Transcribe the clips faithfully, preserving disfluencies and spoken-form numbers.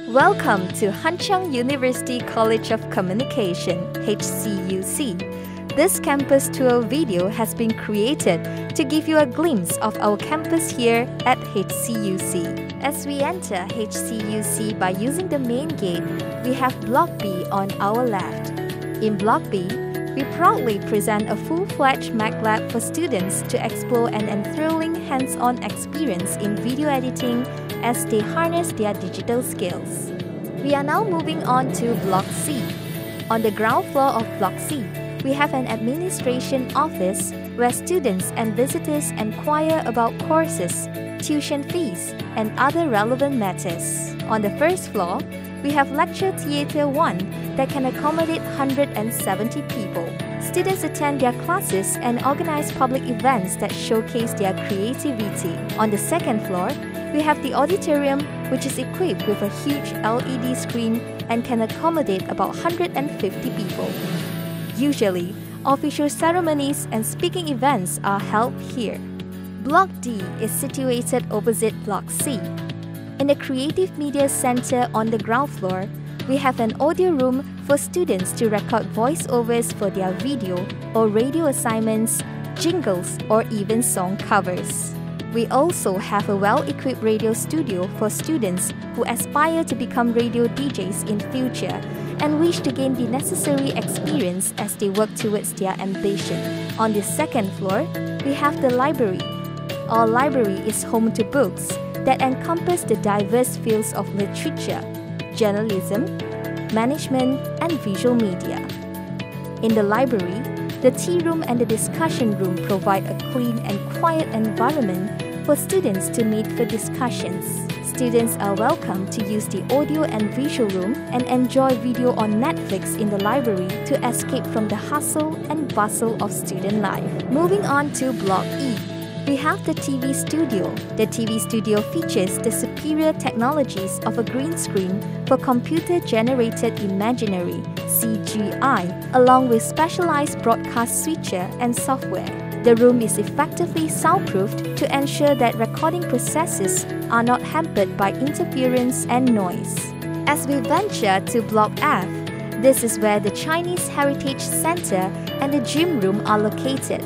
Welcome to Hanyang University College of Communication, H C U C. This campus tour video has been created to give you a glimpse of our campus here at H C U C. As we enter H C U C by using the main gate, we have Block B on our left. In Block B, we proudly present a full-fledged Mac lab for students to explore an enthralling hands-on experience in video editing as they harness their digital skills. We are now moving on to Block C. On the ground floor of Block C, we have an administration office where students and visitors inquire about courses, tuition fees, and other relevant matters. On the first floor, we have Lecture Theatre one that can accommodate one hundred seventy people. Students attend their classes and organize public events that showcase their creativity. On the second floor, we have the auditorium, which is equipped with a huge L E D screen and can accommodate about one hundred fifty people. Usually, official ceremonies and speaking events are held here. Block D is situated opposite Block C. In the Creative Media Center on the ground floor, we have an audio room for students to record voiceovers for their video or radio assignments, jingles, or even song covers. We also have a well-equipped radio studio for students who aspire to become radio D Js in future and wish to gain the necessary experience as they work towards their ambition. On the second floor, we have the library. Our library is home to books that encompass the diverse fields of literature, journalism, management, and visual media. In the library, the tea room and the discussion room provide a clean and quiet environment for students to meet for discussions. Students are welcome to use the audio and visual room and enjoy video on Netflix in the library to escape from the hustle and bustle of student life. Moving on to Block E, we have the T V studio. The T V studio features the superior technologies of a green screen for computer-generated imaginary C G I, along with specialized broadcast switcher and software. The room is effectively soundproofed to ensure that recording processes are not hampered by interference and noise. As we venture to Block F, this is where the Chinese Heritage Center and the gym room are located.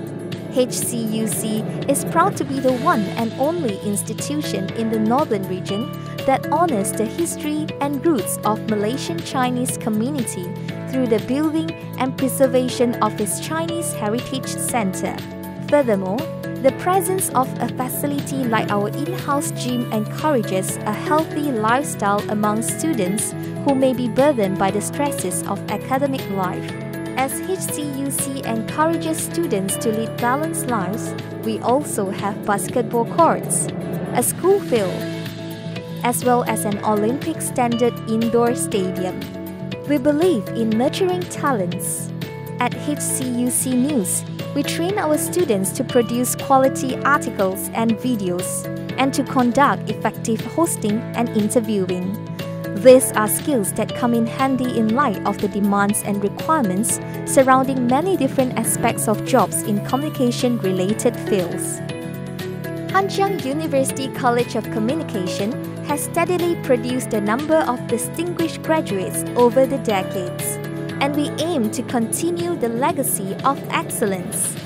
H C U C is proud to be the one and only institution in the northern region that honors the history and roots of Malaysian Chinese community through the building and preservation of its Chinese Heritage Center. Furthermore, the presence of a facility like our in-house gym encourages a healthy lifestyle among students who may be burdened by the stresses of academic life. As H C U C encourages students to lead balanced lives, we also have basketball courts, a school field, as well as an Olympic standard indoor stadium. We believe in nurturing talents. At H C U C News, we train our students to produce quality articles and videos, and to conduct effective hosting and interviewing. These are skills that come in handy in light of the demands and requirements surrounding many different aspects of jobs in communication-related fields. Hanyang University College of Communication has steadily produced a number of distinguished graduates over the decades, and we aim to continue the legacy of excellence.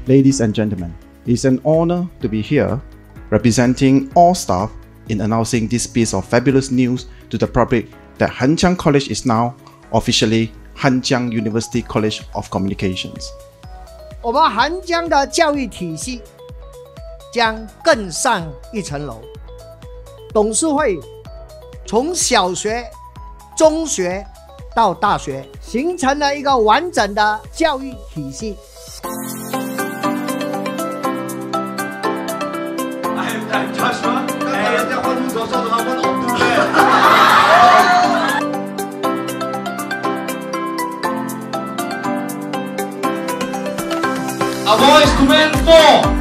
Ladies and gentlemen, it's an honor to be here representing all staff in announcing this piece of fabulous news to the public that Hanjiang College is now officially Hanjiang University College of Communications. 我们韩江的教育体系将更上一层楼。董事会从小学、中学到大学，形成了一个完整的教育体系。 哎，Joshua，哎，人家换入口说的话，我懂对不对 A voice command four.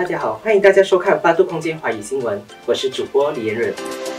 大家好，欢迎大家收看八度空间华语新闻，我是主播李延润。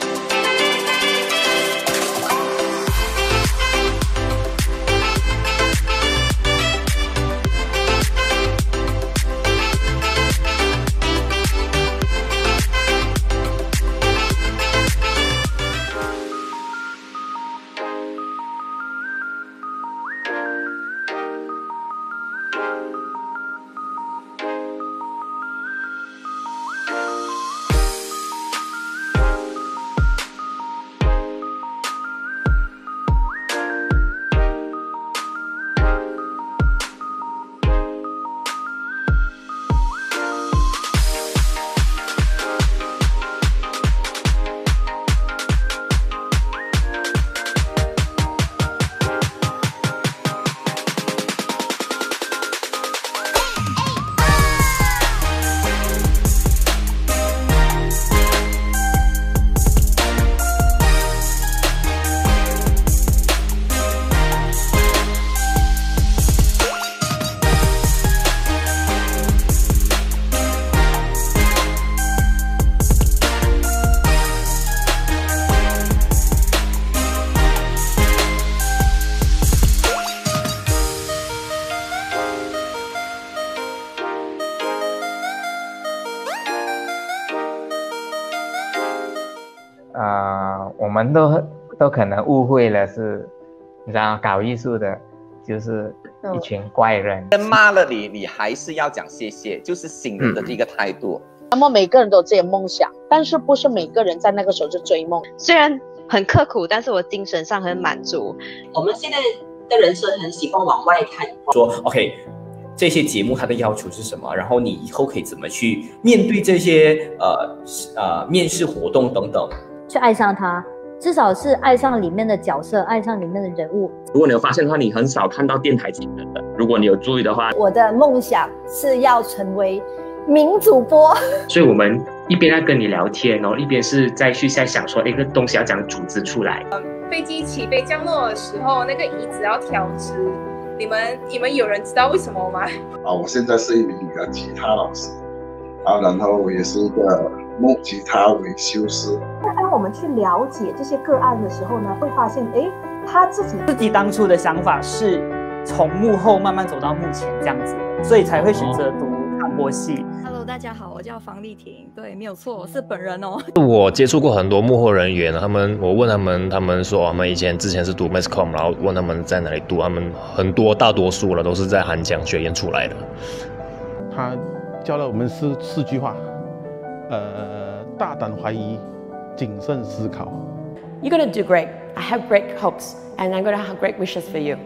呃，我们都都可能误会了是，你知道搞艺术的，就是一群怪人。 人骂了你，你还是要讲谢谢，就是新人的这个态度。 那么每个人都有自己的梦想，但是不是每个人在那个时候就追梦。 虽然很刻苦，但是我精神上很满足。 我们现在的人生很喜欢往外看， 说 OK。这些节目它的要求是什么？然后你以后可以怎么去面对这些呃呃面试活动等等？ 去爱上它，至少是爱上里面的角色，爱上里面的人物。 如果你有发现的话，你很少看到电台请人的。如果你有注意的话， 我的梦想是要成为名主播。 所以我们一边在跟你聊天，然后一边是再去在想说，一个东西要怎样组织出来。 飞机起飞降落的时候，那个椅子要调直。你们你们有人知道为什么吗？ 啊，我现在是一名的吉他老师，啊，然后我也是一个木吉他维修师。 那当我们去了解这些个案的时候呢，会发现，哎，他自己自己当初的想法是从幕后慢慢走到幕前这样子，所以才会选择读传播系。 Hello， 大家好，我叫房丽婷，对，没有错，我是本人哦。 我接触过很多幕后人员，他们我问他们，他们说他们以前之前是读 Mass Com， 然后问他们在哪里读，他们很多大多数了都是在韩江学院出来的。 他教了我们四四句话，呃，大胆怀疑，谨慎思考。 You're gonna do great. I have great hopes, and I'm gonna have great wishes for you.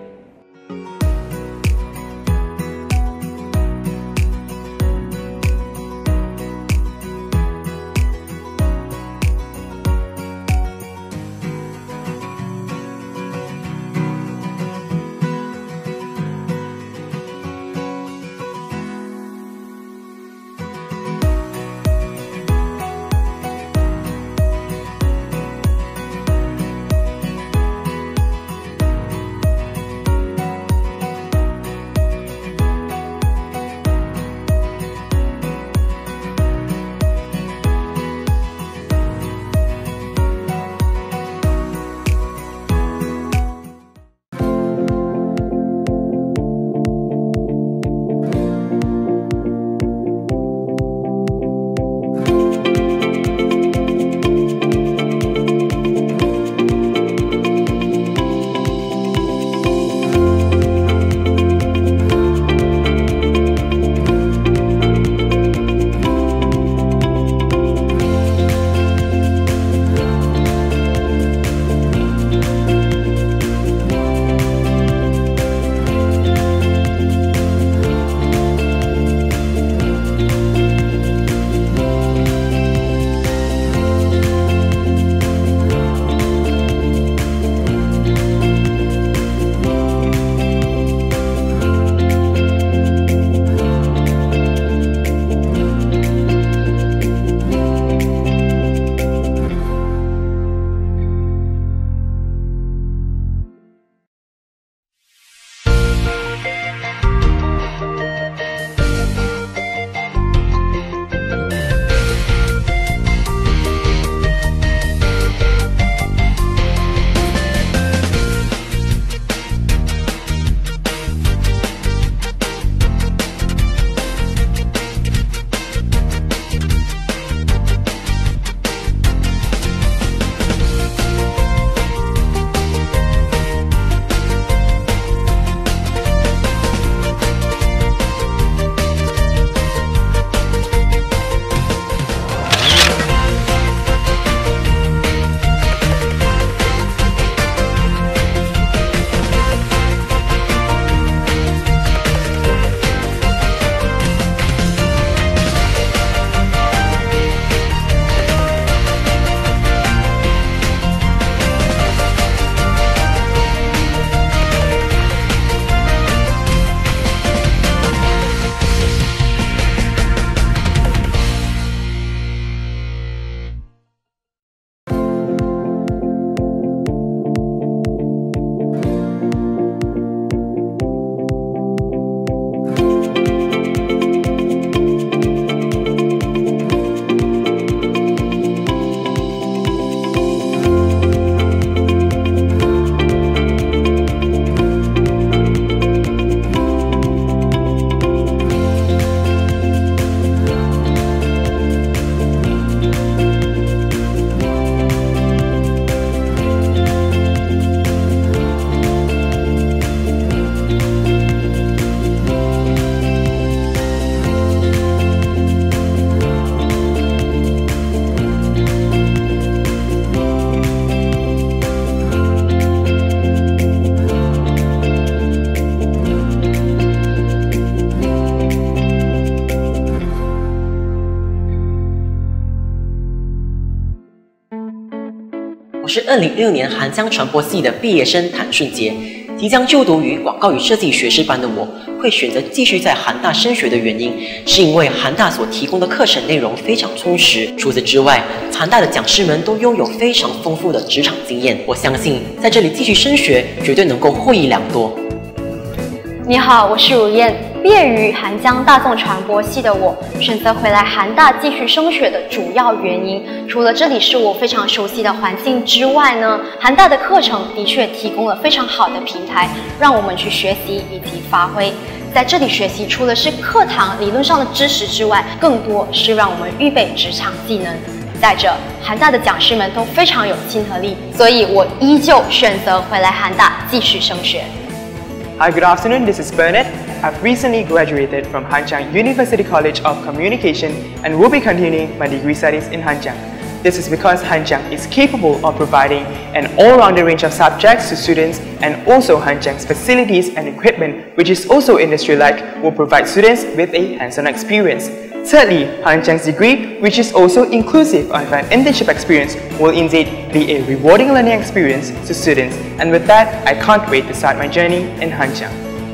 是二零一六年韩江传播系的毕业生谭顺杰。即将就读于广告与设计学士班的我，会选择继续在韩大升学的原因，是因为韩大所提供的课程内容非常充实。除此之外，韩大的讲师们都拥有非常丰富的职场经验，我相信在这里继续升学，绝对能够获益良多。 你好，我是如燕。毕业于韩江大众传播系的我，选择回来韩大继续升学的主要原因，除了这里是我非常熟悉的环境之外呢，韩大的课程的确提供了非常好的平台，让我们去学习以及发挥。在这里学习，除了是课堂理论上的知识之外，更多是让我们预备职场技能。再者，韩大的讲师们都非常有亲和力，所以我依旧选择回来韩大继续升学。 Hi, good afternoon. This is Bernard. I've recently graduated from Hanjiang University College of Communication and will be continuing my degree studies in Hanjiang. This is because Hanjiang is capable of providing an all-rounded range of subjects to students, and also Hanjiang's facilities and equipment, which is also industry-like, will provide students with a hands-on experience. Thirdly, Hanjiang's degree, which is also inclusive of an internship experience, will indeed be a rewarding learning experience to students. And with that, I can't wait to start my journey in Hanjiang.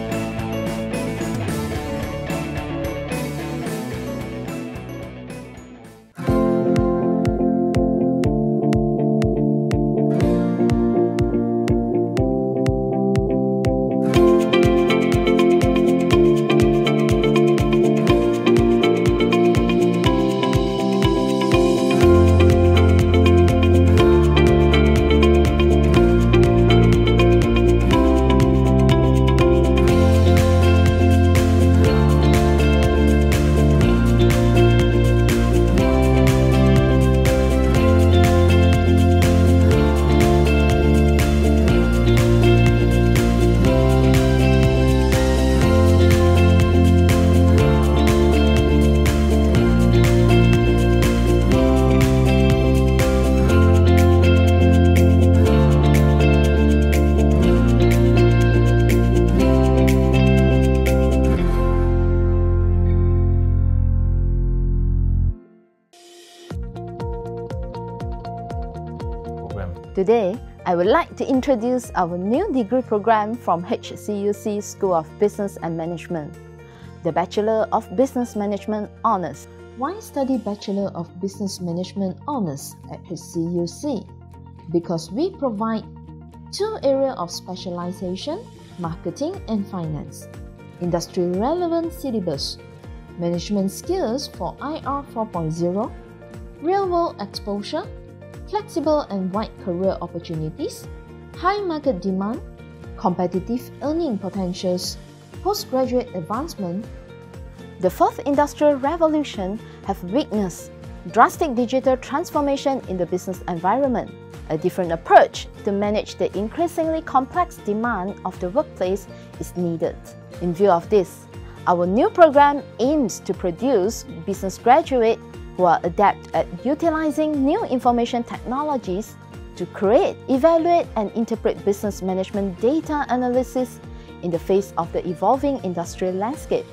Today, I would like to introduce our new degree program from H C U C School of Business and Management, the Bachelor of Business Management Honours. Why study Bachelor of Business Management Honours at H C U C? Because we provide two areas of specialization, marketing and finance, industry relevant syllabus, management skills for I R four point oh, real-world exposure, flexible and wide career opportunities, high market demand, competitive earning potentials, postgraduate advancement. The fourth industrial revolution have witnessed drastic digital transformation in the business environment. A different approach to manage the increasingly complex demand of the workplace is needed. In view of this, our new program aims to produce business graduates who are adept at utilizing new information technologies to create, evaluate, and interpret business management data analysis in the face of the evolving industrial landscape.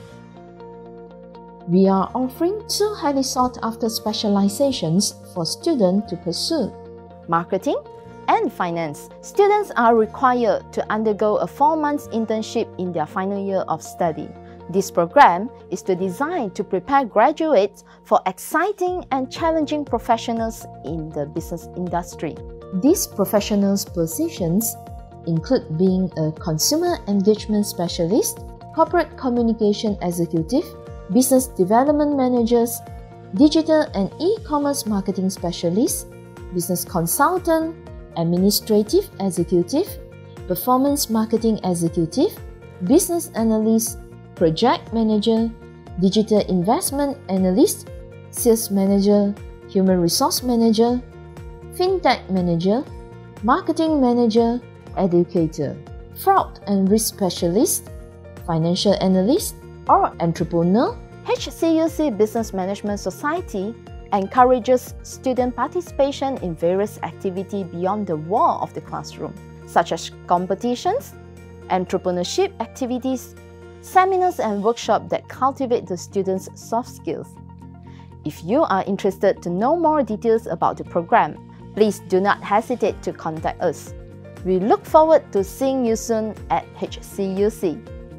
We are offering two highly sought-after specializations for students to pursue: marketing and finance. Students are required to undergo a four-month internship in their final year of study. This program is designed to prepare graduates for exciting and challenging professionals in the business industry. These professionals' positions include being a consumer engagement specialist, corporate communication executive, business development managers, digital and e-commerce marketing specialists, business consultant, administrative executive, performance marketing executive, business analyst, project manager, digital investment analyst, sales manager, human resource manager, fintech manager, marketing manager, educator, fraud and risk specialist, financial analyst, or entrepreneur. H C U C Business Management Society encourages student participation in various activities beyond the wall of the classroom, such as competitions, entrepreneurship activities, seminars and workshops that cultivate the students' soft skills. If you are interested to know more details about the program, please do not hesitate to contact us. We look forward to seeing you soon at H C U C.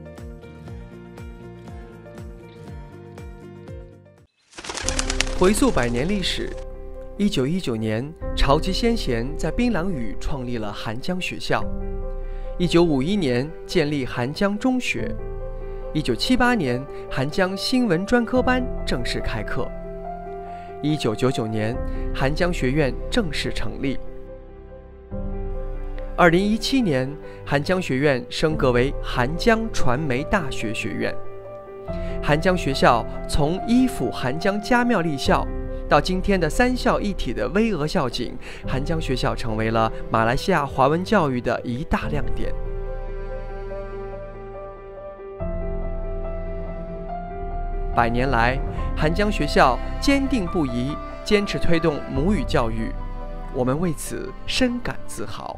回溯百年历史，一九一九年，潮籍先贤在槟榔屿创立了韩江学校。一九五一年，建立韩江中学。一九七八年，韩江新闻专科班正式开课。一九九九年，韩江学院正式成立。二零一七年，韩江学院升格为韩江传媒大学学院。韩江学校从依附韩江家庙立校，到今天的三校一体的巍峨校景，韩江学校成为了马来西亚华文教育的一大亮点。百年来，韩江学校坚定不移，坚持推动母语教育，我们为此深感自豪。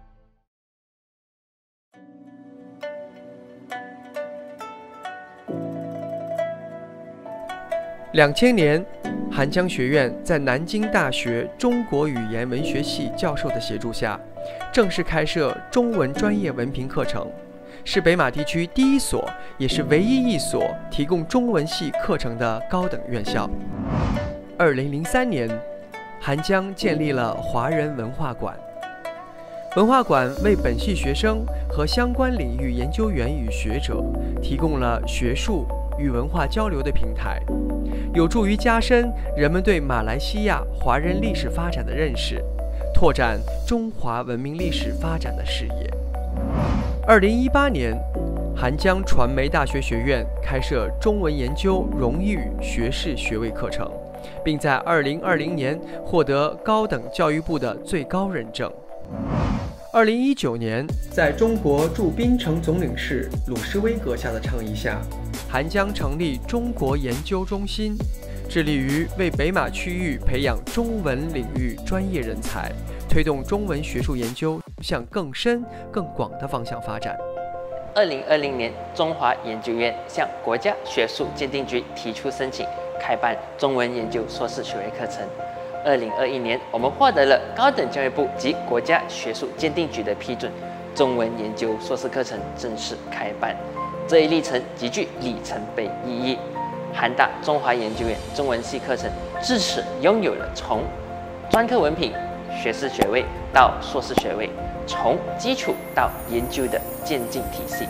两千年，韩江学院在南京大学中国语言文学系教授的协助下，正式开设中文专业文凭课程，是北马地区第一所，也是唯一一所提供中文系课程的高等院校。二零零三年，韩江建立了华人文化馆。文化馆为本系学生和相关领域研究员与学者提供了学术与文化交流的平台，有助于加深人们对马来西亚华人历史发展的认识，拓展中华文明历史发展的视野。二零一八年，韩江传媒大学学院开设中文研究荣誉学士学位课程，并在二零二零年获得高等教育部的最高认证。二零一九年，在中国驻槟城总领事鲁士威阁下的倡议下，韩江成立中国研究中心，致力于为北马区域培养中文领域专业人才，推动中文学术研究向更深更广的方向发展。 二零二零年，中华研究院向国家学术鉴定局提出申请，开办中文研究硕士学位课程。二零二一年，我们获得了高等教育部及国家学术鉴定局的批准，中文研究硕士课程正式开办。这一历程极具里程碑意义。韩大中华研究院中文系课程至此拥有了从专科文凭、学士学位到硕士学位，从基础到研究的渐进体系。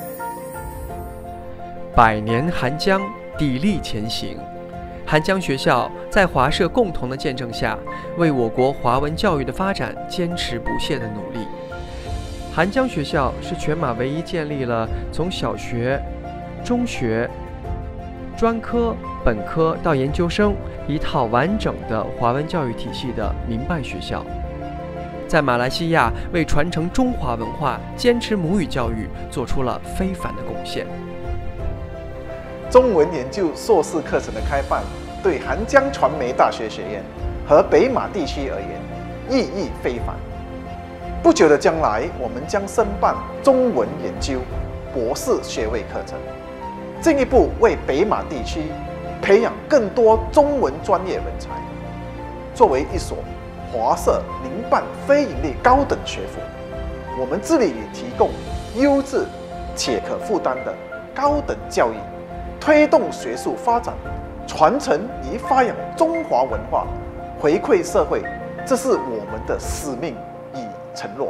百年韩江砥砺前行。韩江学校在华社共同的见证下，为我国华文教育的发展坚持不懈的努力。韩江学校是全马唯一建立了从小学、中学、专科、本科到研究生一套完整的华文教育体系的民办学校，在马来西亚为传承中华文化、坚持母语教育做出了非凡的贡献。 中文研究硕士课程的开办，对韩江传媒大学学院和北马地区而言意义非凡。不久的将来，我们将申办中文研究博士学位课程，进一步为北马地区培养更多中文专业人才。作为一所华社民办非营利高等学府，我们致力于提供优质且可负担的高等教育，推动学术发展，传承与发扬中华文化，回馈社会，这是我们的使命与承诺。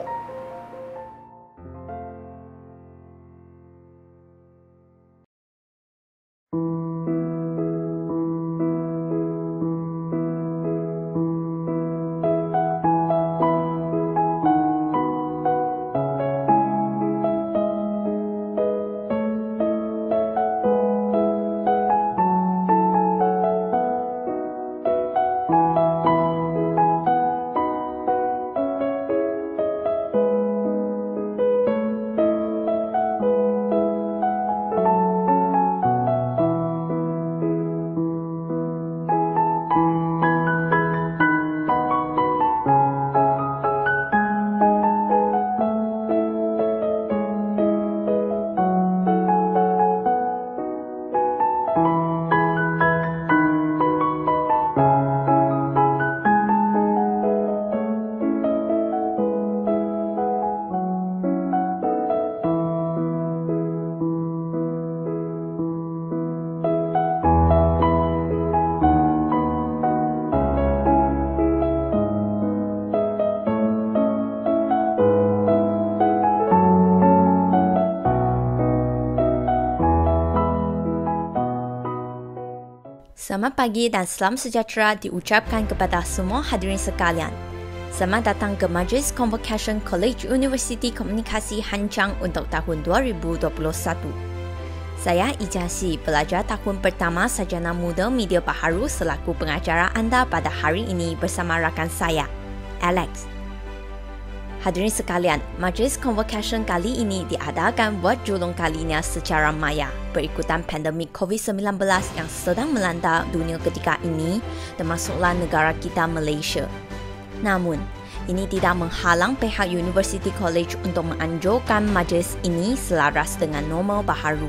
Selamat pagi dan salam sejahtera diucapkan kepada semua hadirin sekalian. Selamat datang ke Majlis Convocation College University Komunikasi Hancang untuk tahun dua ribu dua puluh satu. Saya Ijasi, pelajar tahun pertama Sarjana Muda Media Baharu selaku pengacara anda pada hari ini bersama rakan saya, Alex. Hadirin sekalian, Majlis Convocation kali ini diadakan buat julung kalinya secara maya berikutan pandemik covid sembilan belas yang sedang melanda dunia ketika ini, termasuklah negara kita Malaysia. Namun, ini tidak menghalang pihak University College untuk menganjurkan majlis ini selaras dengan norma baharu.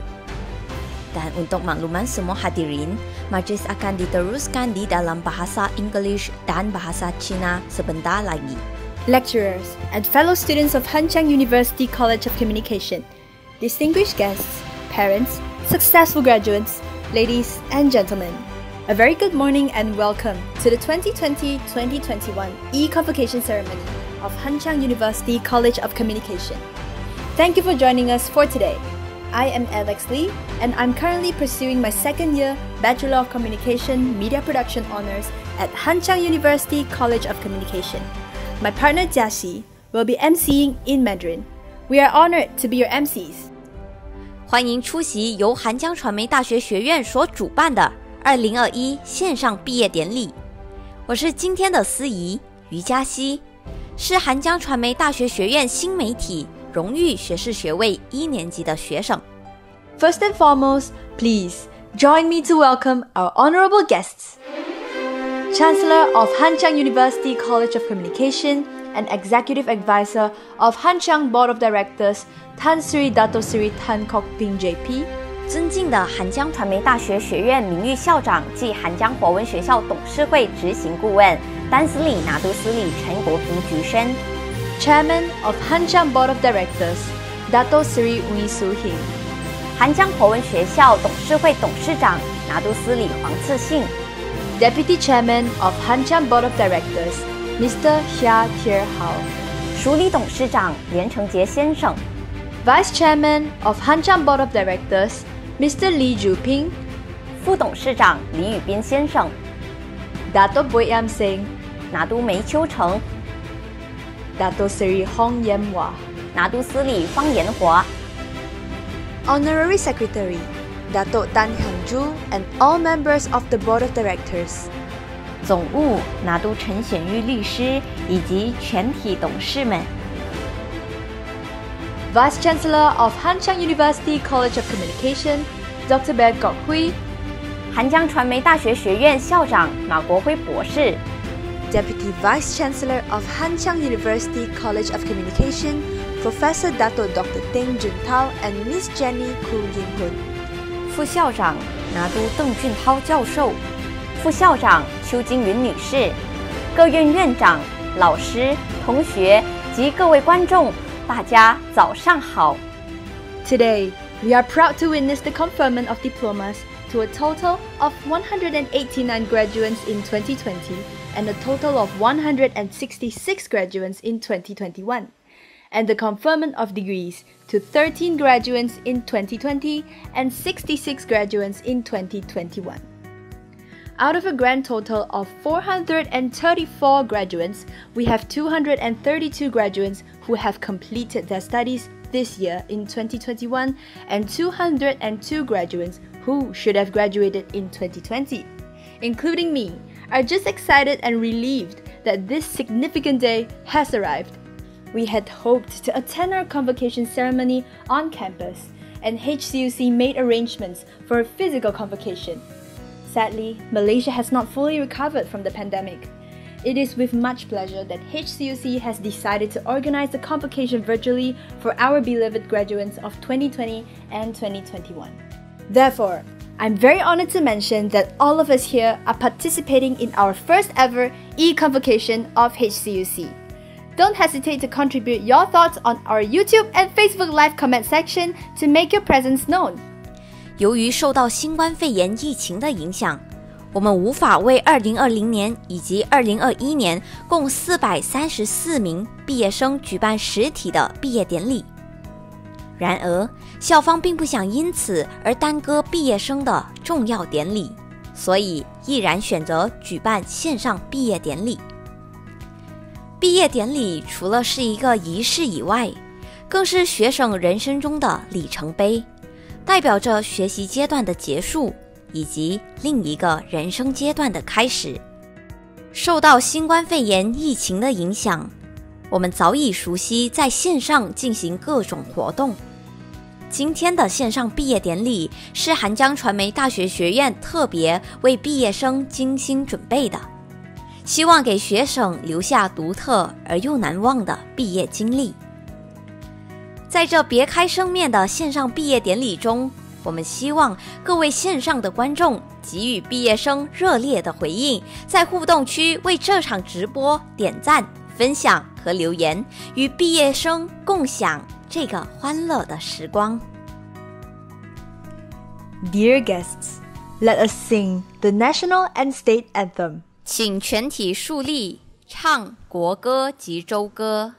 Dan untuk makluman semua hadirin, majlis akan diteruskan di dalam bahasa English dan bahasa Cina sebentar lagi. Lecturers and fellow students of Hancang University College of Communication, distinguished guests, parents, successful graduates, ladies and gentlemen, a very good morning and welcome to the twenty twenty to twenty twenty-one e-convocation ceremony of Hancang University College of Communication. Thank you for joining us for today. I am Alex Lee and I'm currently pursuing my second year Bachelor of Communication Media Production Honours at Hancang University College of Communication. My partner Jiaxi will be emceeing in Mandarin. We are honored to be your M Cs. 欢迎出席由韩江传媒大学学院所主办的二零二一线上毕业典礼。我是今天的司仪于嘉熙，是韩江传媒大学学院新媒体荣誉学士学位一年级的学生。 First and foremost, please join me to welcome our honorable guests. Chancellor of Hancang University College of Communication and Executive Advisor of Hancang Board of Directors, Tan Sri Dato Sri Tan Kok Ping J P. 尊敬的韩江传媒大学学院名誉校长暨韩江华文学校董事会执行顾问丹斯里拿督斯里陈国平局生。 Chairman of Hancang Board of Directors, Dato Sri Ui Su Hing. 韩江华文学校董事会董事长拿督斯里黄次信。 Deputy Chairman of Hancang Board of Directors, Mister Xia Tier Hao. 署理董事长连成杰先生。 Vice Chairman of Hancang Board of Directors, Mister Lee Ju-ping. 副董事长李宇斌先生。 Dato Boy Yam Singh. 拿督梅秋成。 Dato Sri Hong Yem Hua. 拿督司理方延华。 Honorary Secretary, Dato Tan Hyang Ju and all members of the Board of Directors. 总务拿督陈显玉律师以及全体董事们。 Vice Chancellor of Hancang University College of Communication, Doctor Ben Kok Hui. 韩江传媒大学学院校长马国辉博士。 Deputy Vice Chancellor of Hancang University College of Communication, Professor Dato Doctor Deng Juntao and Miss Jenny Koo Yin Hun. 副校长拿督邓俊涛教授。副校长邱金云女士，各院院长、老师、同学及各位观众，大家早上好。 Today, we are proud to witness the conferment of diplomas to a total of one hundred eighty-nine graduates in twenty twenty and a total of one hundred sixty-six graduates in twenty twenty-one, and the conferment of degrees to thirteen graduates in twenty twenty and sixty-six graduates in twenty twenty-one. Out of a grand total of four hundred thirty-four graduates, we have two hundred thirty-two graduates who have completed their studies this year in twenty twenty-one and two hundred two graduates who should have graduated in twenty twenty. Including me, are just excited and relieved that this significant day has arrived. We had hoped to attend our convocation ceremony on campus, and H C U C made arrangements for a physical convocation. Sadly, Malaysia has not fully recovered from the pandemic. It is with much pleasure that H C U C has decided to organize the convocation virtually for our beloved graduates of twenty twenty and twenty twenty-one. Therefore, I'm very honored to mention that all of us here are participating in our first ever e-convocation of H C U C. Don't hesitate to contribute your thoughts on our YouTube and Facebook Live comment section to make your presence known. 由于受到新冠肺炎疫情的影响，我们无法为二零二零年以及二零二一年共四百三十四名毕业生举办实体的毕业典礼。然而，校方并不想因此而耽搁毕业生的重要典礼， 所以毅然选择举办线上毕业典礼。毕业典礼除了是一个仪式以外，更是学生人生中的里程碑，代表着学习阶段的结束，以及另一个人生阶段的开始。受到新冠肺炎疫情的影响，我们早已熟悉在线上进行各种活动。今天的线上毕业典礼是韩江传媒大学学院特别为毕业生精心准备的，希望给学生留下独特而又难忘的毕业经历。在这别开生面的线上毕业典礼中，我们希望各位线上的观众给予毕业生热烈的回应，在互动区为这场直播点赞、分享和留言，与毕业生共享这个欢乐的时光。 Dear guests, let us sing the national and state anthem. 请全体肃立，唱国歌及州歌。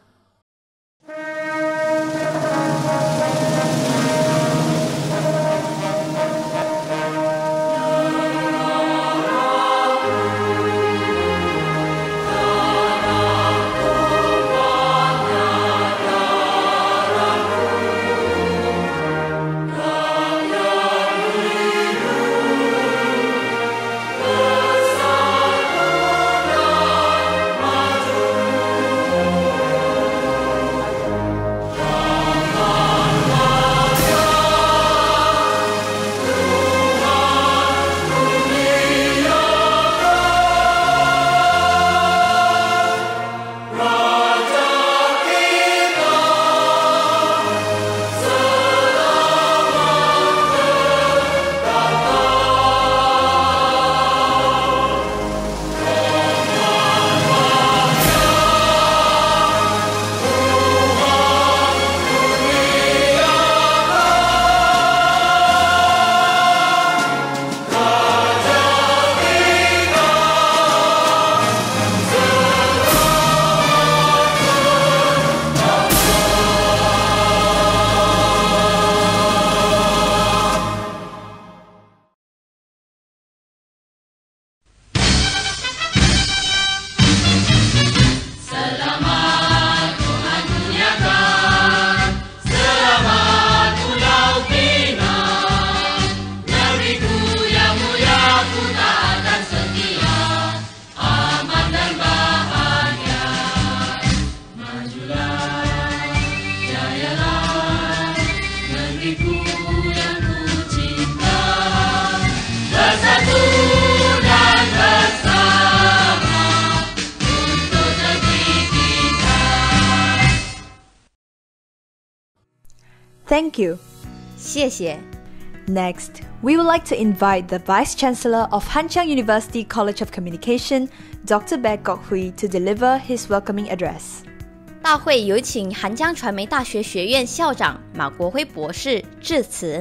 Thank you. 谢谢。 Next, we would like to invite the Vice Chancellor of Hanchang University College of Communication, Doctor Baek Gok-hui, to deliver his welcoming address. 大会有请韩江传媒大学学院校长马国辉博士致辞。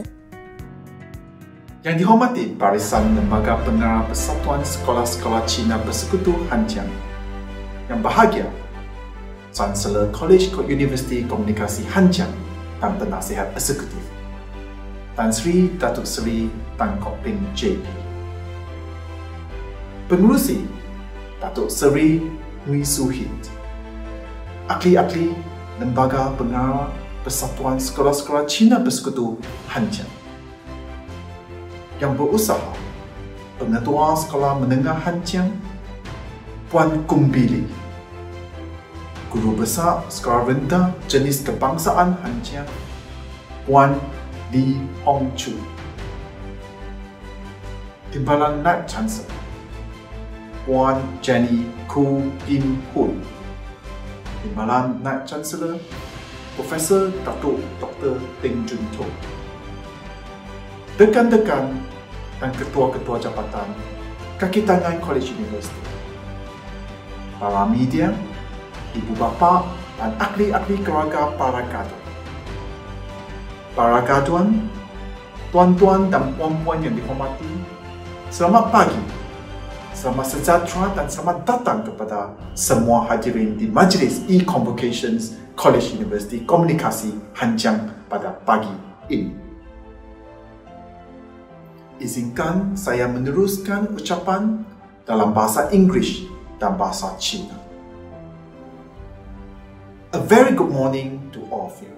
Yang dihormati Barisan Lembaga Pengarah Persatuan Sekolah-Sekolah Cina Bersekutu Hanchang. Yang bahagia, Chancellor College University Komunikasi Hanchang dan Penasihat Eksekutif, Tan Sri Datuk Seri Tan Kok Peng J P. Pengurusi Datuk Seri Ngui Suhid. Ahli-ahli Lembaga Pengarah Persatuan Sekolah-Sekolah Cina Bersekutu Hanchang. Yang berusaha, Pengetua Sekolah Menengah Hanchang, Puan Kumbili. Guru Besar Sekolah Rendah Jenis Kebangsaan Hanchang, Puan Lee Hong Chu. Timbalan Naib Chancellor, Puan Jenny Koo Kim Hun. Timbalan Naib Chancellor, Profesor Datuk Doktor Teng Jun Toh. Dekan-dekan dan ketua-ketua jabatan kaki tangan College University, para media, ibu bapa dan ahli-ahli keluarga para graduan. Para graduan, tuan-tuan dan puan-puan yang dihormati, selamat pagi, selamat sejahtera dan selamat datang kepada semua hadirin di Majlis E-Convocations College University Komunikasi Hanchang pada pagi ini. Izinkan saya meneruskan ucapan dalam bahasa Inggeris dan bahasa Cina. A very good morning to all of you.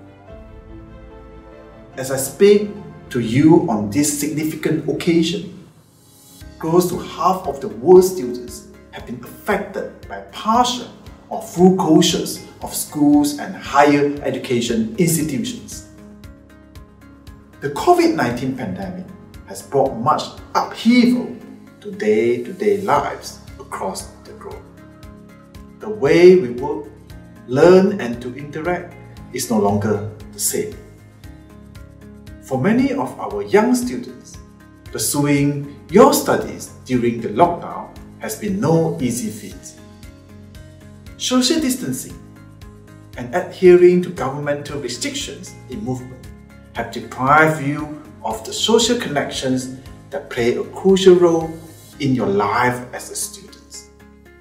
As I speak to you on this significant occasion, close to half of the world's students have been affected by partial or full closures of schools and higher education institutions. The COVID nineteen pandemic has brought much upheaval to day-to-day lives across the globe. The way we work, learn and to interact is no longer the same. For many of our young students, pursuing your studies during the lockdown has been no easy feat. Social distancing and adhering to governmental restrictions in movement have deprived you of the social connections that play a crucial role in your life as a student.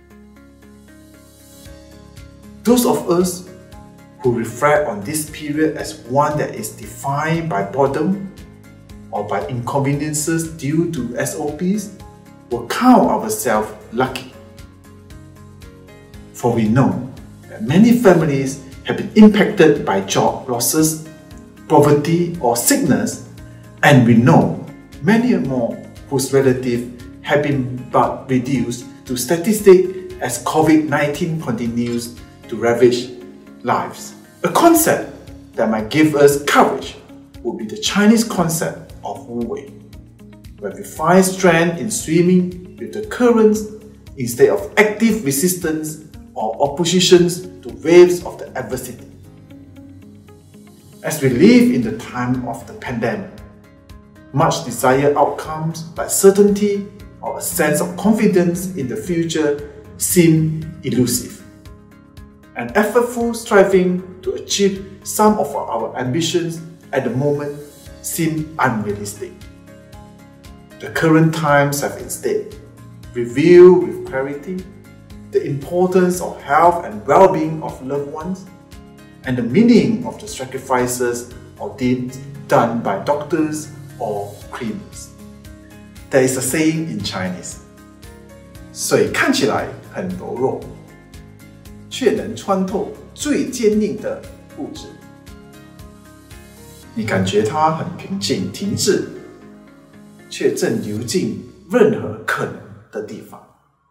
Those of us who reflect on this period as one that is defined by boredom or by inconveniences due to S O Ps will count ourselves lucky. For we know that many families have been impacted by job losses, poverty or sickness, and we know many more whose relatives have been but reduced to statistics as COVID nineteen continues to ravage lives. A concept that might give us courage would be the Chinese concept of Wu Wei, where we find strength in swimming with the currents instead of active resistance or oppositions to waves of the adversity. As we live in the time of the pandemic, much desired outcomes like certainty or a sense of confidence in the future seem elusive. And effortful striving to achieve some of our ambitions at the moment seem unrealistic. The current times have instead revealed with clarity the importance of health and well-being of loved ones and the meaning of the sacrifices or deeds done by doctors or cleaners. There is a saying in Chinese, 水看起来很柔弱，却能穿透最坚硬的物质。你感觉它很平静停滞，却正流进任何可能的地方。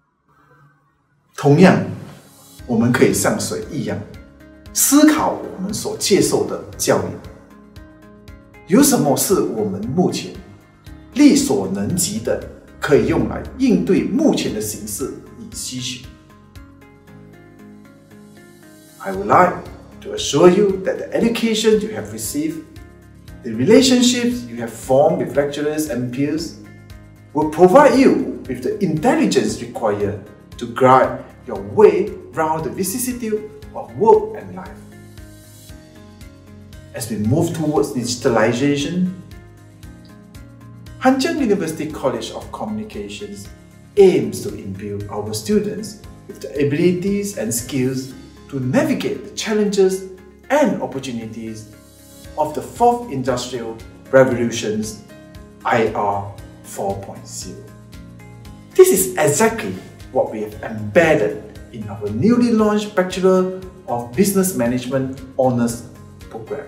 同样，我们可以像水一样思考我们所接受的教育。有什么是我们目前力所能及的，可以用来应对目前的形势以吸取。I would like to assure you that the education you have received, the relationships you have formed with lecturers and peers, will provide you with the intelligence required to guide your way round the vicissitude of work and life. As we move towards digitalization, Hanjiang University College of Communications aims to imbue our students with the abilities and skills to navigate the challenges and opportunities of the fourth industrial revolution's I R four point oh. This is exactly what we have embedded in our newly launched Bachelor of Business Management Honours program.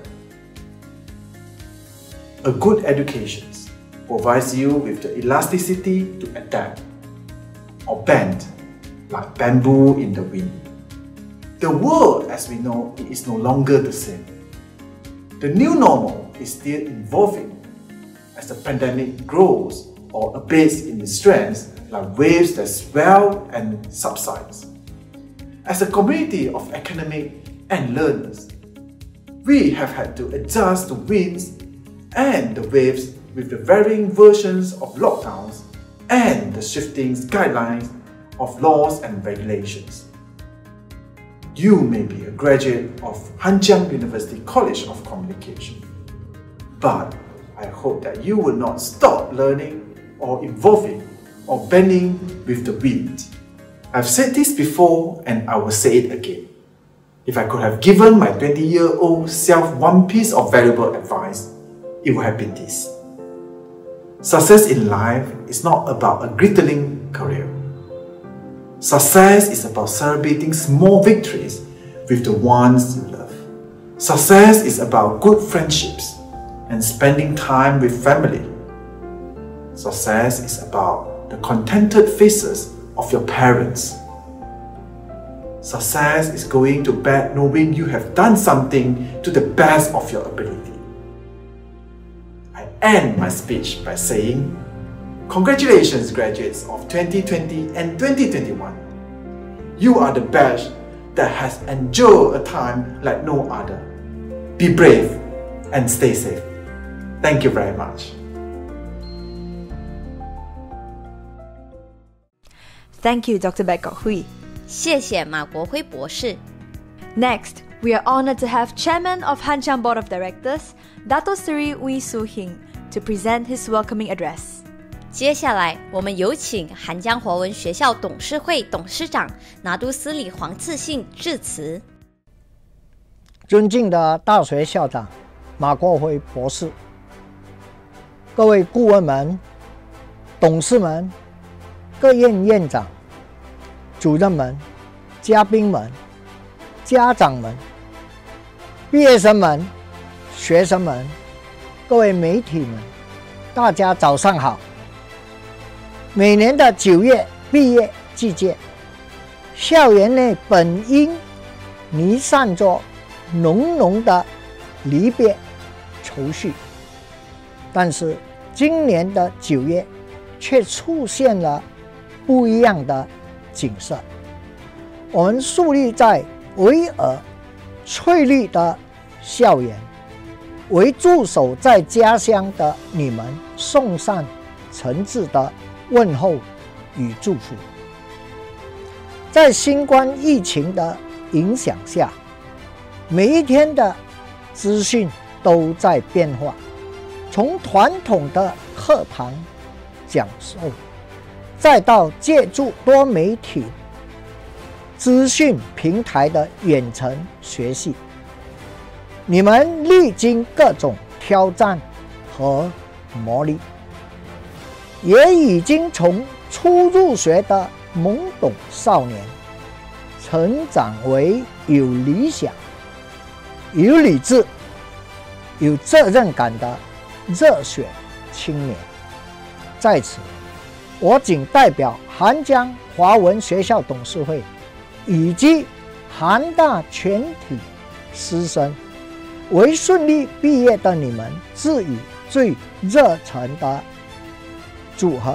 A good education provides you with the elasticity to adapt or bend like bamboo in the wind. The world as we know it is no longer the same. The new normal is still evolving as the pandemic grows or abates in its strength like waves that swell and subsides. As a community of academic and learners, we have had to adjust to winds and the waves with the varying versions of lockdowns and the shifting guidelines of laws and regulations. You may be a graduate of Hanjiang University College of Communication, but I hope that you will not stop learning or evolving or bending with the wind. I've said this before and I will say it again. If I could have given my twenty-year-old self one piece of valuable advice, it would have been this. Success in life is not about a glittering career. Success is about celebrating small victories with the ones you love. Success is about good friendships and spending time with family. Success is about the contented faces of your parents. Success is going to bed knowing you have done something to the best of your ability. I end my speech by saying, congratulations graduates of twenty twenty and twenty twenty-one. You are the batch that has endured a time like no other. Be brave and stay safe. Thank you very much. Thank you, Doctor Baek Kok Hui. 谢谢马国辉博士。 Next, we are honored to have Chairman of Hanchang Board of Directors, Dato Seri Wee Soo Hing, to present his welcoming address. 接下来，我们有请韩江华文学校董事会董事长拿督斯里黄次信致辞。 尊敬的大学校长马国辉博士，各位顾问们、董事们、各院院长、主任们、嘉宾们、家长们、毕业生们、学生们、各位媒体们，大家早上好。每年的九月毕业季节，校园内本应弥散着浓浓的离别愁绪，但是今年的九月却出现了不一样的景色。我们树立在巍峨翠绿的校园，为驻守在家乡的你们送上诚挚的问候与祝福。在新冠疫情的影响下，每一天的资讯都在变化，从传统的课堂讲授，再到借助多媒体资讯平台的远程学习，你们历经各种挑战和磨砺，也已经从初入学的懵懂少年，成长为有理想、有理智、有责任感的热血青年。在此，我仅代表韩江华文学校董事会以及韩大全体师生，为顺利毕业的你们致以最热忱的祝贺。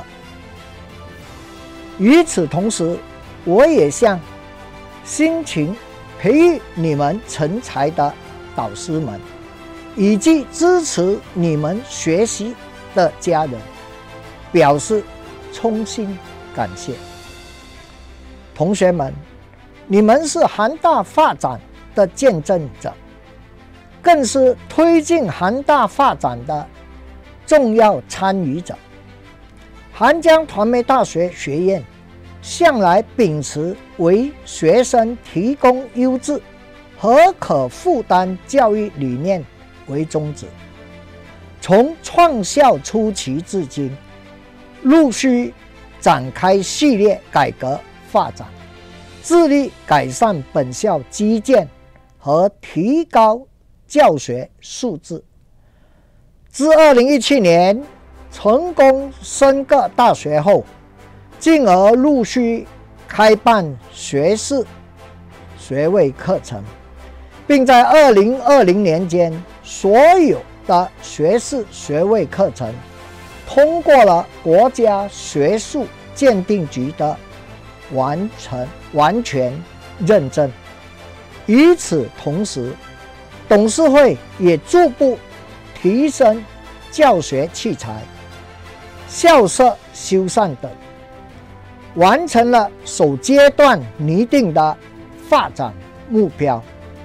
与此同时，我也向辛勤培育你们成才的导师们，以及支持你们学习的家人，表示衷心感谢。同学们，你们是韩大发展的见证者，更是推进韩大发展的重要参与者。韩江传媒大学学院向来秉持为学生提供优质和可负担教育理念为宗旨，从创校初期至今，陆续展开系列改革发展，致力改善本校基建和提高教学素质。自二零一七年成功升各大学后，进而陆续开办学士学位课程，并在二零二零年间，所有的学士学位课程通过了国家学术鉴定局的完成完全认证。与此同时，董事会也逐步提升教学器材、校舍修缮等，完成了首阶段拟定的发展目标。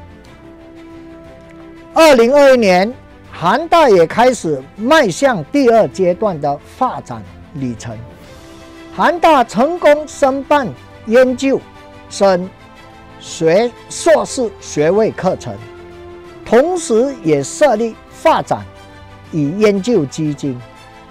二零二一年，韩大也开始迈向第二阶段的发展里程。韩大成功申办研究生学硕士学位课程，同时也设立发展与研究基金，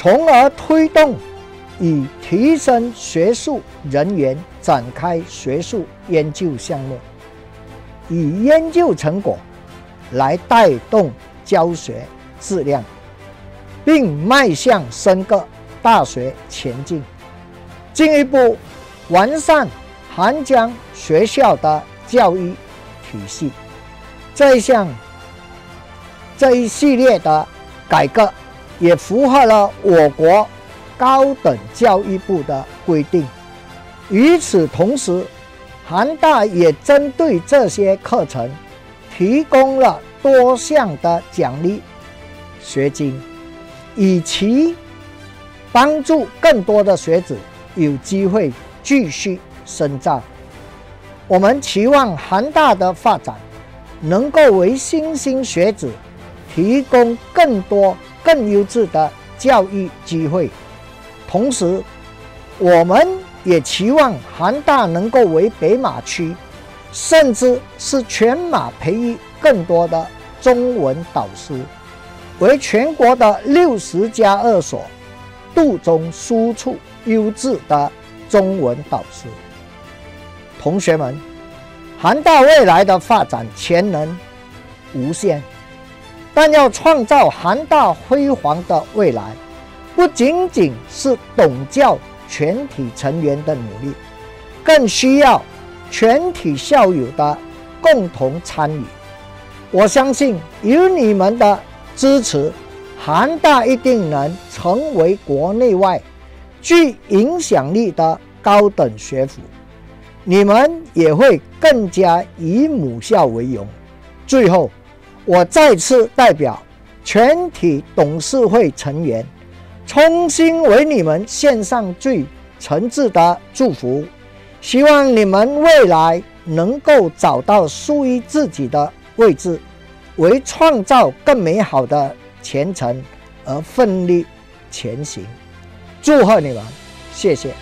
从而推动以提升学术人员展开学术研究项目，以研究成果来带动教学质量，并迈向升格大学前进，进一步完善韩江学校的教育体系。这一项这一系列的改革也符合了我国高等教育部的规定。与此同时，韩大也针对这些课程提供了多项的奖励学金，以期帮助更多的学子有机会继续深造。我们期望韩大的发展能够为新兴学子提供更多更优质的教育机会，同时我们也期望韩大能够为北马区甚至是全马培育更多的中文导师，为全国的六十加二所度中输出优质的中文导师。同学们，韩大未来的发展潜能无限，但要创造韩大辉煌的未来，不仅仅是董教全体成员的努力，更需要全体校友的共同参与。我相信有你们的支持，韩大一定能成为国内外具影响力的高等学府，你们也会更加以母校为荣。最后，我再次代表全体董事会成员，衷心为你们献上最诚挚的祝福，希望你们未来能够找到属于自己的位置，为创造更美好的前程而奋力前行。祝贺你们，谢谢。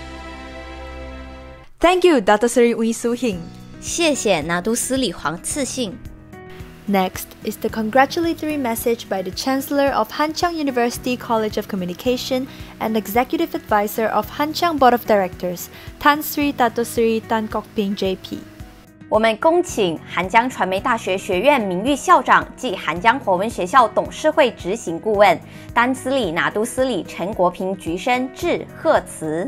Thank you, Dato Seri Ui Su-hing. 谢谢拿督斯里黄次信。 Next is the congratulatory message by the Chancellor of Hanchang University College of Communication and Executive Advisor of Hanchang Board of Directors, Tan Sri Dato Seri Tan Kok Ping J P. 我们恭请韩江传媒大学学院名誉校长暨韩江华文学校董事会执行顾问丹斯里拿督斯里陈国平局生致贺词。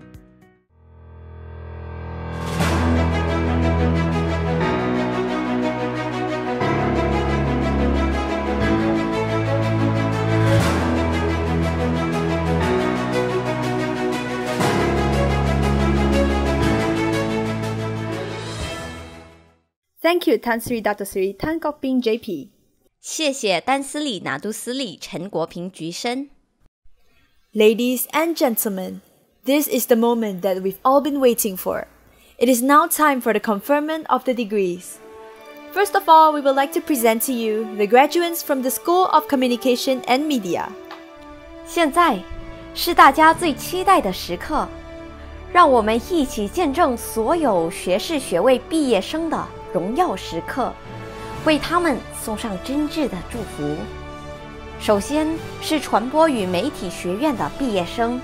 Thank you, Tan Sri Dato Seri Tan Kok Ping J P. 谢谢丹斯里拿督斯里陈国平局生。 Ladies and gentlemen, this is the moment that we've all been waiting for. It is now time for the conferment of the degrees. First of all, we would like to present to you the graduates from the School of Communication and Media. 现在是大家最期待的时刻，让我们一起见证所有学士学位毕业生的荣耀时刻，为他们送上真挚的祝福。首先是传播与媒体学院的毕业生。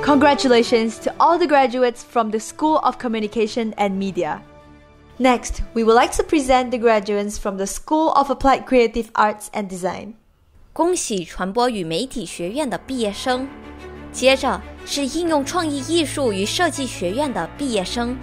Congratulations to all the graduates from the School of Communication and Media. Next, we would like to present the graduates from the School of Applied Creative Arts and Design. 恭喜传播与媒体学院的毕业生。接着是应用创意艺术与设计学院的毕业生。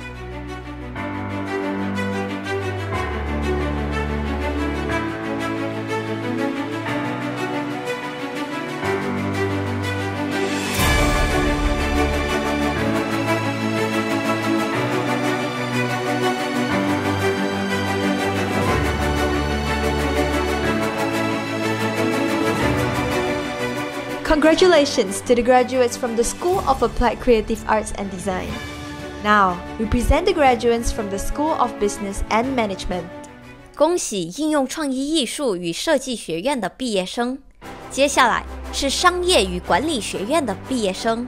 Congratulations to the graduates from the School of Applied Creative Arts and Design. Now, we present the graduates from the School of Business and Management. 恭喜应用创意艺术与设计学院的毕业生。接下来是商业与管理学院的毕业生。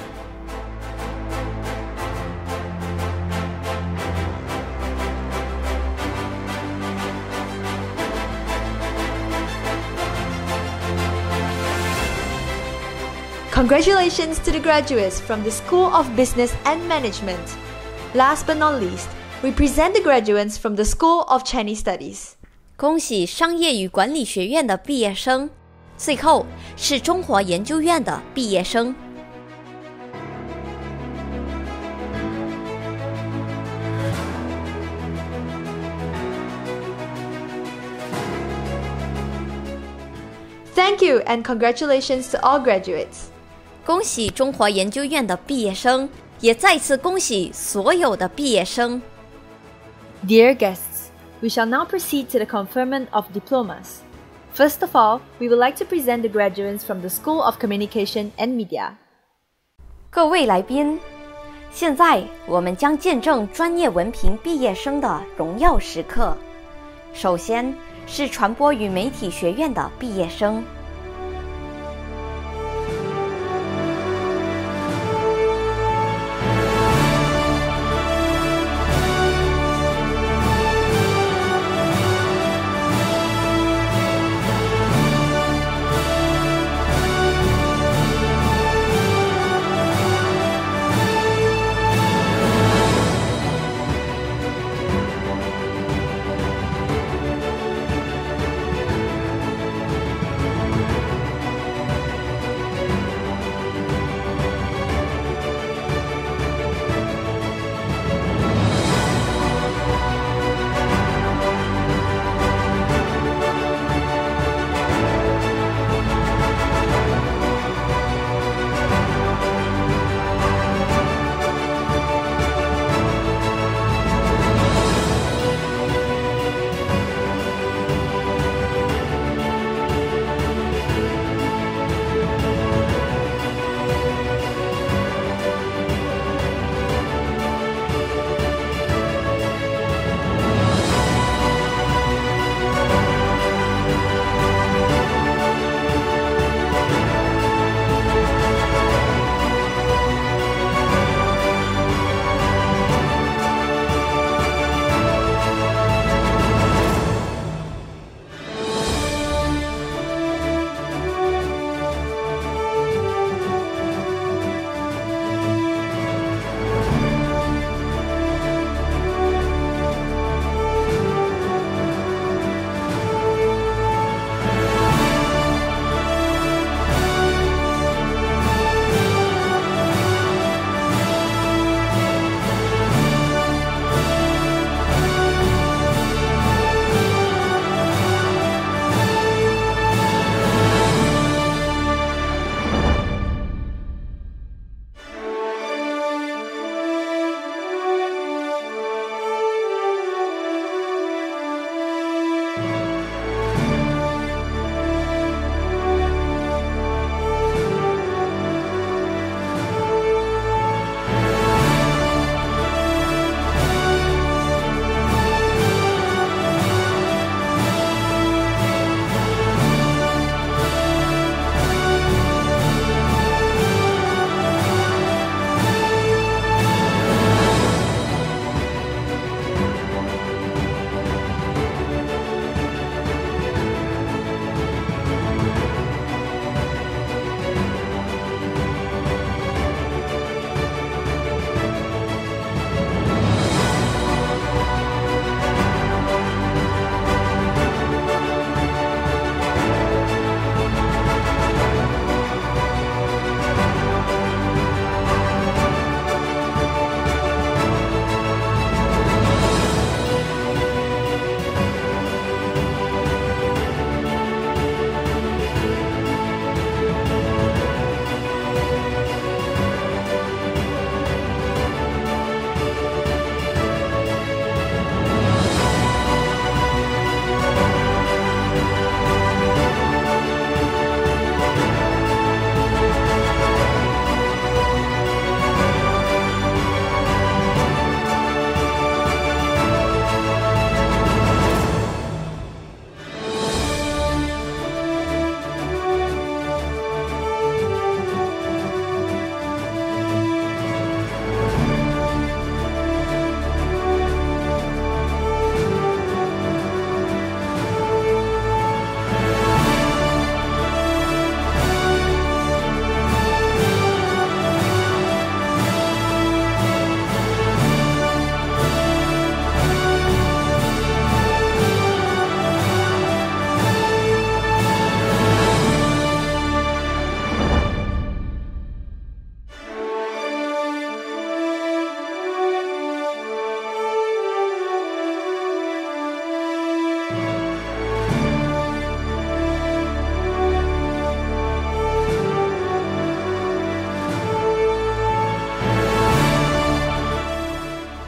Congratulations to the graduates from the School of Business and Management. Last but not least, we present the graduates from the School of Chinese Studies. 恭喜商业与管理学院的毕业生。最后是中华研究院的毕业生。 Thank you and congratulations to all graduates. 恭喜中华研究院的毕业生，也再次恭喜所有的毕业生。 Dear guests, we shall now proceed to the conferment of diplomas. First of all, we would like to present the graduates from the School of Communication and Media. 各位来宾，现在我们将见证专业文凭毕业生的荣耀时刻。首先是传播与媒体学院的毕业生。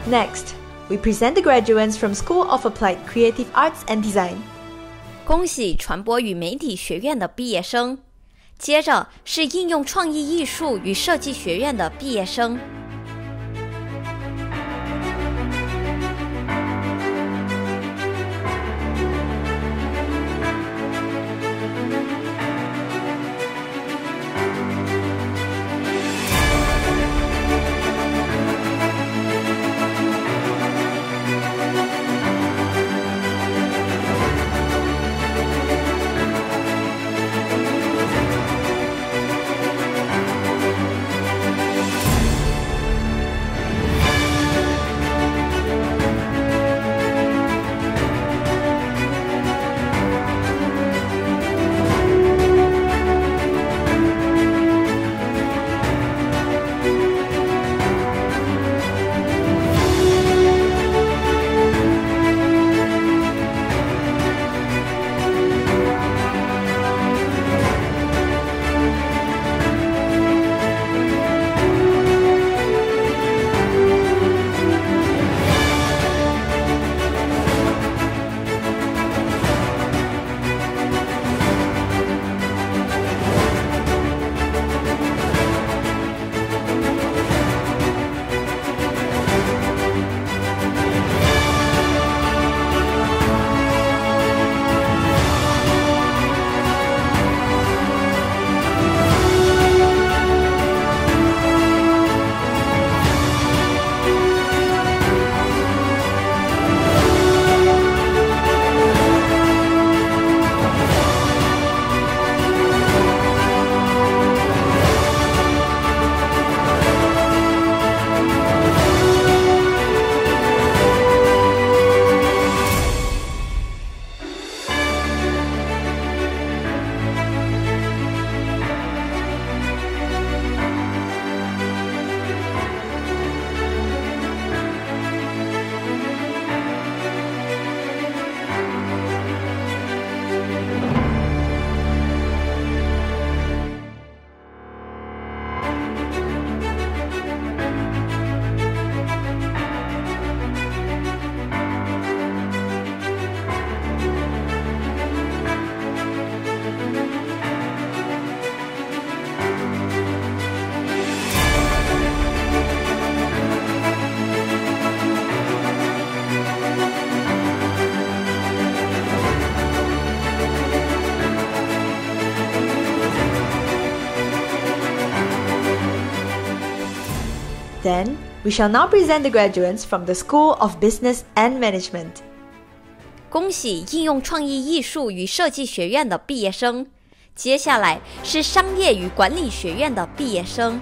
Next, we present the graduates from School of Applied Creative Arts and Design. 恭喜传播与媒体学院的毕业生。接着是应用创意艺术与设计学院的毕业生。 Then, we shall now present the graduates from the School of Business and Management. 恭喜应用创意艺术与设计学院的毕业生。接下来是商业与管理学院的毕业生。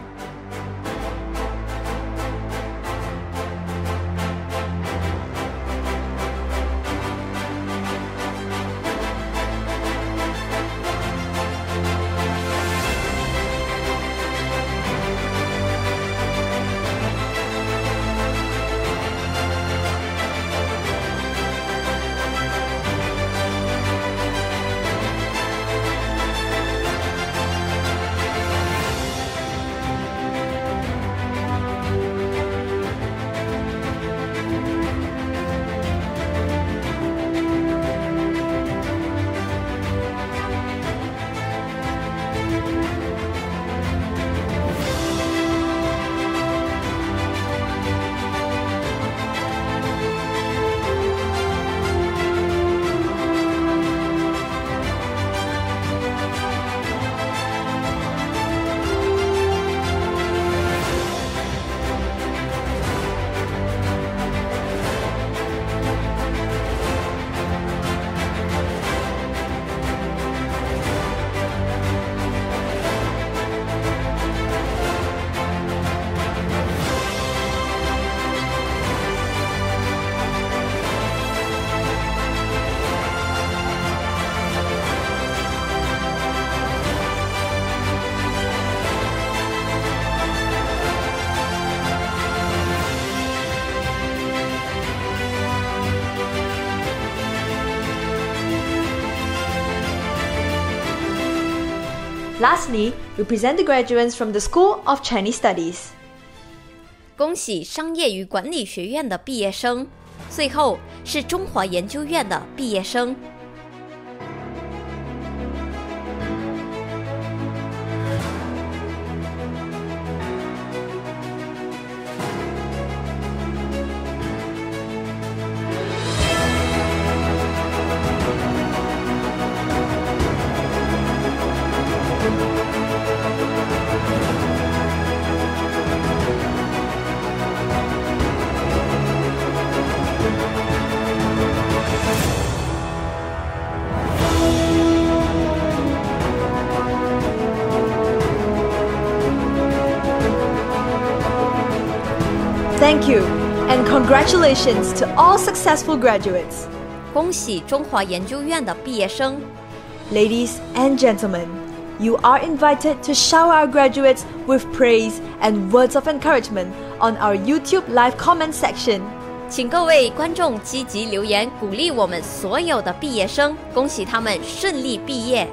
Lastly, we present the graduates from the School of Chinese Studies. 恭喜商业与管理学院的毕业生，最后是中华研究院的毕业生。 Thank you, and congratulations to all successful graduates. 恭喜中华研究院的毕业生。 Ladies and gentlemen, you are invited to shower our graduates with praise and words of encouragement on our YouTube live comment section. 请各位观众积极留言，鼓励我们所有的毕业生，恭喜他们顺利毕业。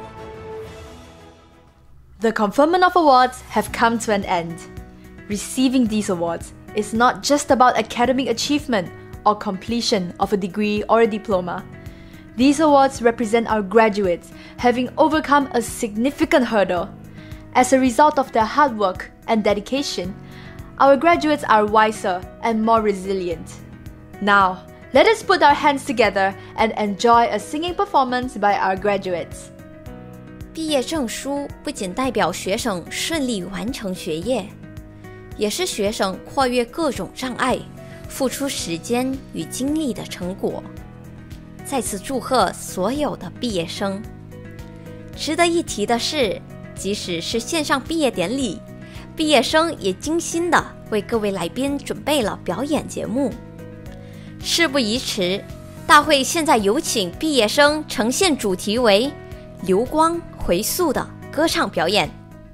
The conferment of awards have come to an end. Receiving these awards is not just about academic achievement or completion of a degree or a diploma. These awards represent our graduates having overcome a significant hurdle. As a result of their hard work and dedication, our graduates are wiser and more resilient. Now, let us put our hands together and enjoy a singing performance by our graduates. 毕业证书不仅代表学生顺利完成学业，也是学生跨越各种障碍，付出时间与精力的成果。再次祝贺所有的毕业生。值得一提的是，即使是线上毕业典礼，毕业生也精心地为各位来宾准备了表演节目。事不宜迟，大会现在有请毕业生呈现主题为“流光回溯”的歌唱表演。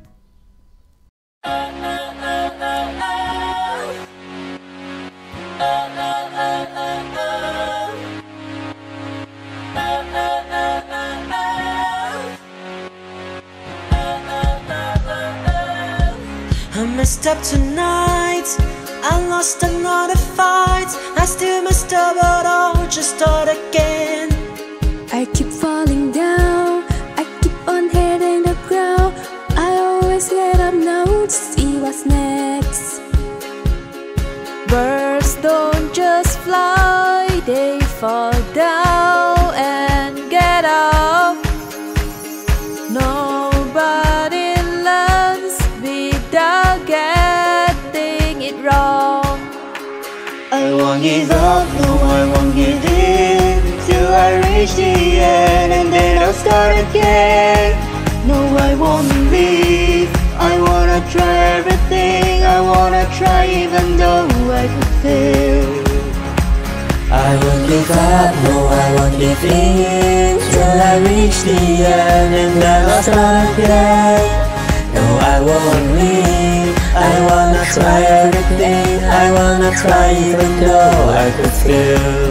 I messed up tonight, I lost another fight, I still messed up but I'll just start again. I keep falling down, I keep on hitting the ground, I always get up now to see what's next. Birds don't just fly, they fall down and get up. Nobody learns without getting it wrong. I won't give up, no I won't give in, till I reach the end and then I'll start again. No I won't leave, I wanna try everything, I wanna try even though I could fail. I won't give up, no I won't give in, till I reach the end and then I'll start again. No I won't leave, I wanna try everything, I wanna try even though I could fail.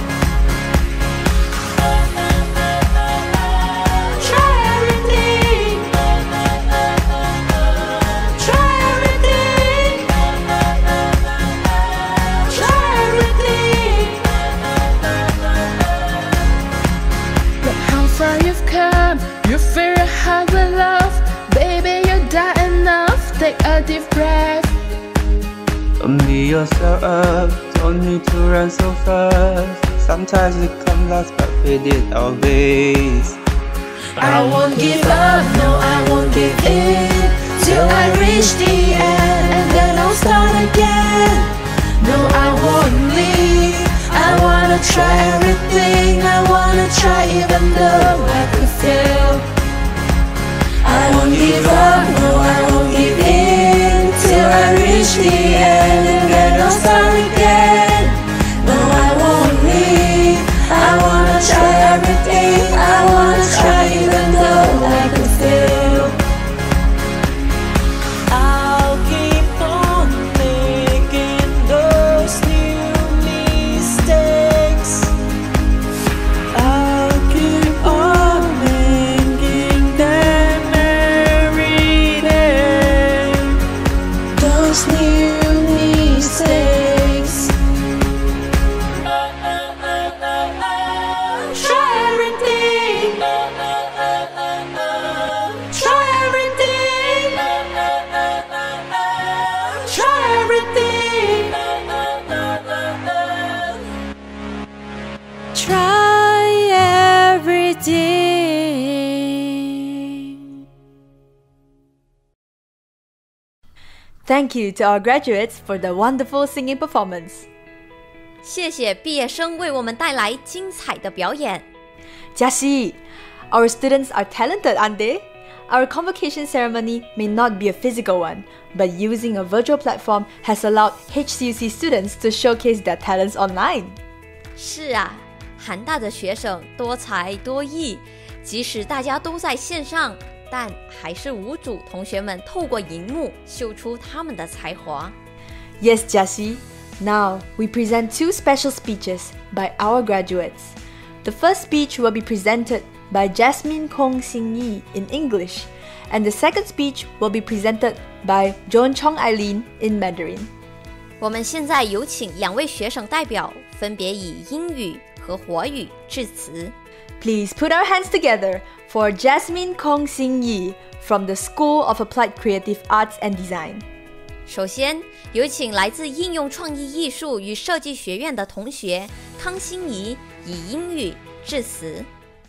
Take a deep breath. Don't beat yourself up, don't need to run so fast. Sometimes we come last but we did our best. I won't give up, no I won't give in, till I reach the end and then I'll start again. No I won't leave, I wanna try everything, I wanna try even though I could fail. I won't give up, no I won't give in, till I reach the end and then I'll start again. No I won't leave, I wanna try everything, I wanna try even though I could fail. I'll keep on making those new mistakes, I'll keep on making them every Thank you to our graduates for the wonderful singing performance. 谢谢毕业生为我们带来精彩的表演。 Jassy, our students are talented, aren't they? Our convocation ceremony may not be a physical one, but using a virtual platform has allowed H C U C students to showcase their talents online. 是啊，韩大的学生多才多艺，即使大家都在线上，但还是无阻同学们透过荧幕秀出他们的才华。 Yes, Jassy. Now, we present two special speeches by our graduates. The first speech will be presented by Jasmine Kong Xing Yi in English, and the second speech will be presented by Joan Chong Eileen in Mandarin. 我们现在有请两位学生代表分别以英语和华语致辞。 Please put our hands together for Jasmine Kong Xing Yi from the School of Applied Creative Arts and Design. 首先，有请来自应用创意艺术与设计学院的同学康欣怡以英语致辞。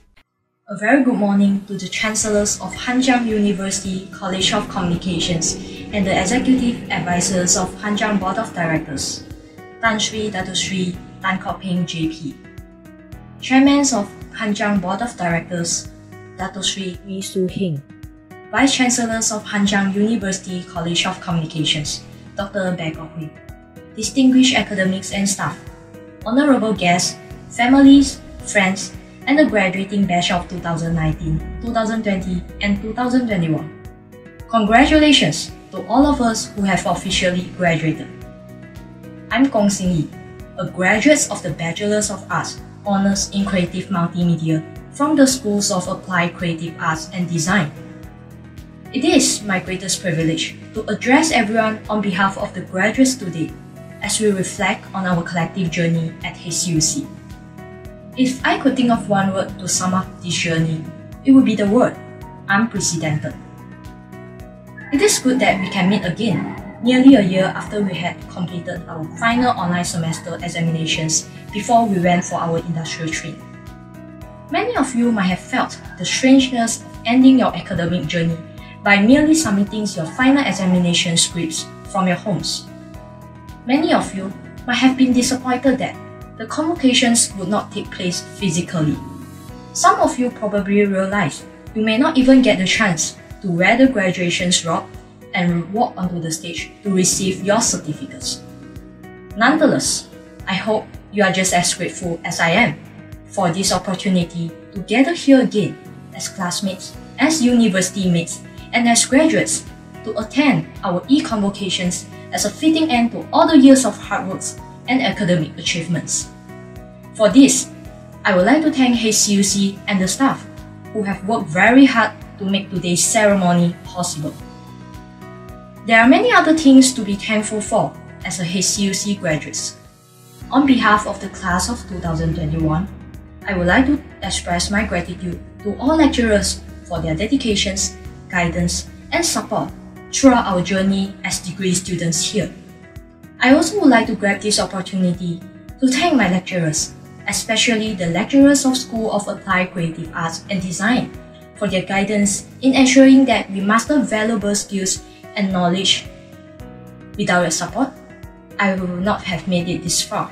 A very good morning to the Chancellors of Hanjiang University College of Communications and the Executive Advisors of Hanjiang Board of Directors, Tan Sri Dato Sri Tan Kok Peng J P, Chairman of Hanjiang Board of Directors, Dato Sri Wee Soo Hing, Vice Chancellors of Hanjiang University College of Communications, Doctor Baek Hui, distinguished academics and staff, honorable guests, families, friends, and the graduating batch of two thousand nineteen, two thousand twenty, and two thousand twenty-one. Congratulations to all of us who have officially graduated. I'm Kong Xing Yi, a graduate of the Bachelors of Arts, Honours in Creative Multimedia from the Schools of Applied Creative Arts and Design. It is my greatest privilege to address everyone on behalf of the graduates today as we reflect on our collective journey at H C U C. If I could think of one word to sum up this journey, it would be the word unprecedented. It is good that we can meet again, nearly a year after we had completed our final online semester examinations before we went for our industrial training. Many of you might have felt the strangeness of ending your academic journey by merely submitting your final examination scripts from your homes. Many of you might have been disappointed that the convocations would not take place physically. Some of you probably realized you may not even get the chance to wear the graduation's robe and walk onto the stage to receive your certificates. Nonetheless, I hope you are just as grateful as I am for this opportunity to gather here again as classmates, as university mates, and as graduates to attend our e-convocations as a fitting end to all the years of hard work and academic achievements. For this, I would like to thank H C U C and the staff who have worked very hard to make today's ceremony possible. There are many other things to be thankful for as a H C U C graduates. On behalf of the class of two thousand twenty-one, I would like to express my gratitude to all lecturers for their dedications, guidance, and support throughout our journey as degree students here. I also would like to grab this opportunity to thank my lecturers, especially the lecturers of School of Applied Creative Arts and Design, for their guidance in ensuring that we master valuable skills and knowledge. Without your support, I would not have made it this far.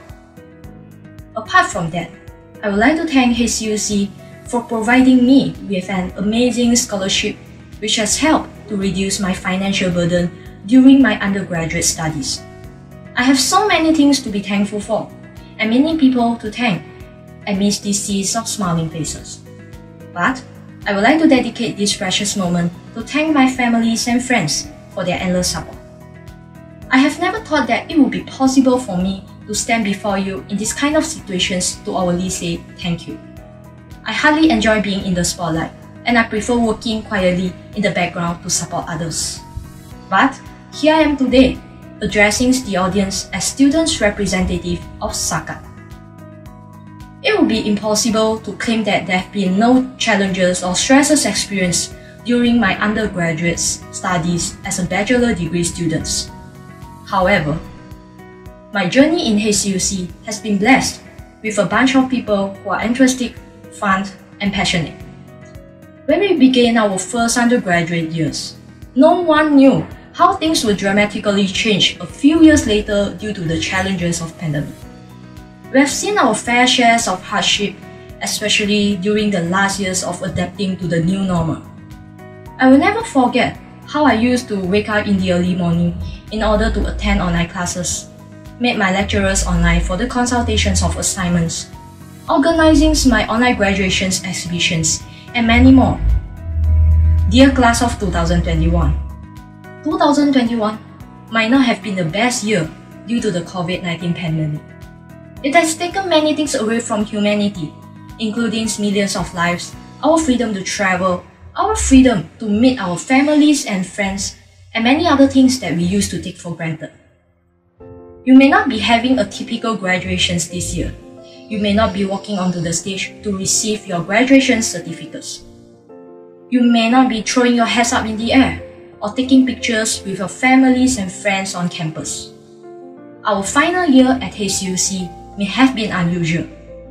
Apart from that, I would like to thank H C U C for providing me with an amazing scholarship which has helped to reduce my financial burden during my undergraduate studies. I have so many things to be thankful for, and many people to thank amidst these seas of smiling faces. But I would like to dedicate this precious moment to thank my families and friends for their endless support. I have never thought that it would be possible for me to stand before you in this kind of situations to hourly say thank you. I hardly enjoy being in the spotlight, and I prefer working quietly in the background to support others. But here I am today, addressing the audience as students' representative of SACAT. It would be impossible to claim that there have been no challenges or stresses experienced during my undergraduate studies as a bachelor degree student. However, my journey in H C U C has been blessed with a bunch of people who are interested, fun, and passionate. When we began our first undergraduate years, no one knew how things would dramatically change a few years later due to the challenges of pandemic. We have seen our fair shares of hardship, especially during the last years of adapting to the new normal. I will never forget how I used to wake up in the early morning in order to attend online classes, meet my lecturers online for the consultations of assignments, organizing my online graduations exhibitions, and many more. Dear class of two thousand twenty-one, twenty twenty-one might not have been the best year due to the COVID nineteen pandemic. It has taken many things away from humanity, including millions of lives, our freedom to travel, our freedom to meet our families and friends, and many other things that we used to take for granted. You may not be having a typical graduations this year. You may not be walking onto the stage to receive your graduation certificates. You may not be throwing your hands up in the air or taking pictures with your families and friends on campus. Our final year at H C U C may have been unusual.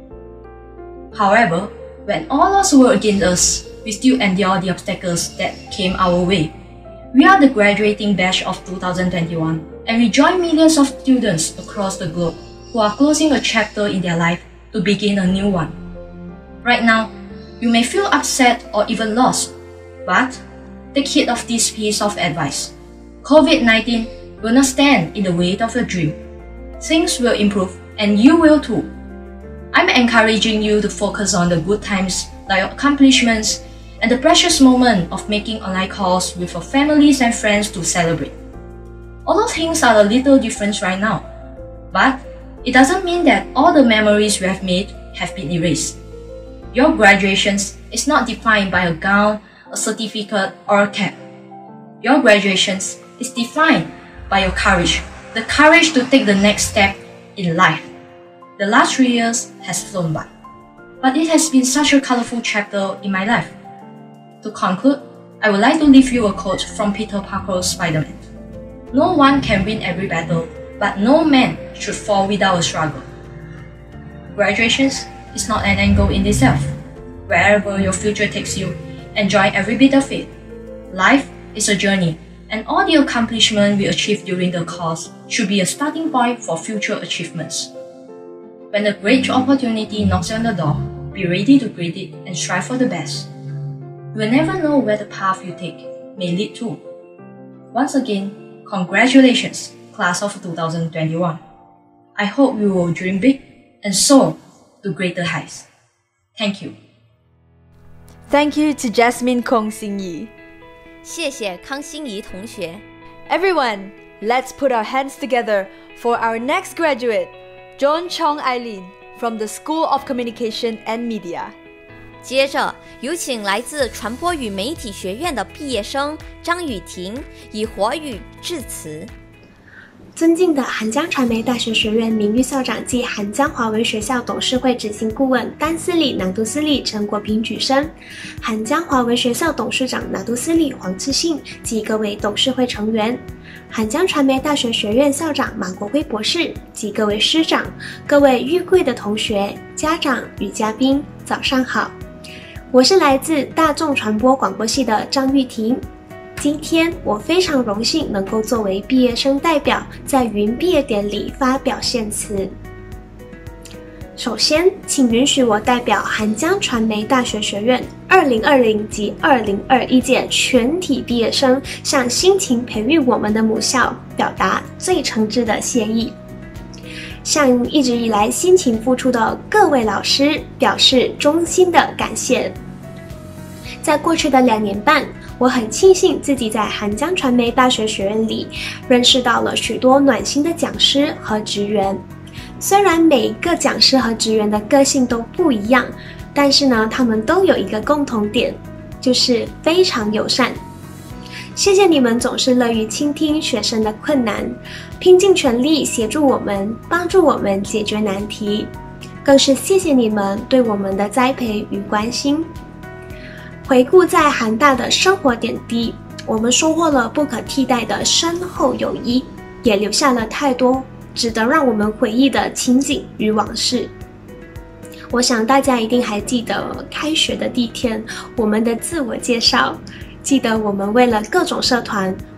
However, when all odds were against us, we still endured the obstacles that came our way. We are the graduating batch of two thousand twenty-one, and we join millions of students across the globe who are closing a chapter in their life to begin a new one. Right now, you may feel upset or even lost, but take heed of this piece of advice. COVID nineteen will not stand in the way of your dream. Things will improve, and you will too. I'm encouraging you to focus on the good times, like your accomplishments, and the precious moment of making online calls with your families and friends to celebrate. Although things are a little different right now, but it doesn't mean that all the memories we have made have been erased. Your graduations is not defined by a gown, a certificate, or a cap. Your graduations is defined by your courage, the courage to take the next step in life. The last three years has flown by, but it has been such a colorful chapter in my life. To conclude, I would like to leave you a quote from Peter Parker's Spider-Man. No one can win every battle, but no man should fall without a struggle. Graduations is not an end goal in itself. Wherever your future takes you, enjoy every bit of it. Life is a journey, and all the accomplishments we achieve during the course should be a starting point for future achievements. When a great opportunity knocks on the door, be ready to greet it and strive for the best. You will never know where the path you take may lead to. Once again, congratulations, class of two thousand twenty-one. I hope you will dream big and soar to greater heights. Thank you. Thank you to Jasmine Kong Xingyi. 谢谢康欣怡同学。 Everyone, let's put our hands together for our next graduate, John Chong Eileen from the School of Communication and Media. 接着，有请来自传播与媒体学院的毕业生张雨婷以华语致辞。 尊敬的韩江传媒大学学院名誉校长暨韩江华文学校董事会执行顾问丹斯里南都斯利陈国平举生，韩江华文学校董事长拿督斯利黄志信及各位董事会成员，韩江传媒大学学院校长马国辉博士及各位师长，各位与会的同学、家长与嘉宾，早上好。我是来自大众传播广播系的张玉婷。今天我非常荣幸能够作为毕业生代表在云毕业典礼发表献词。首先，请允许我代表韩江传媒大学学院二零二零及二零二一届全体毕业生，向辛勤培育我们的母校表达最诚挚的谢意，向一直以来辛勤付出的各位老师表示衷心的感谢。在过去的两年半，我很庆幸自己在韩江传媒大学学院里认识到了许多暖心的讲师和职员。虽然每一个讲师和职员的个性都不一样，但是呢，他们都有一个共同点，就是非常友善。谢谢你们总是乐于倾听学生的困难，拼尽全力协助我们，帮助我们解决难题。更是谢谢你们对我们的栽培与关心。回顾在韩大的生活点滴，我们收获了不可替代的深厚友谊，也留下了太多值得让我们回忆的情景与往事。我想大家一定还记得开学的第一天我们的自我介绍，记得我们为了各种社团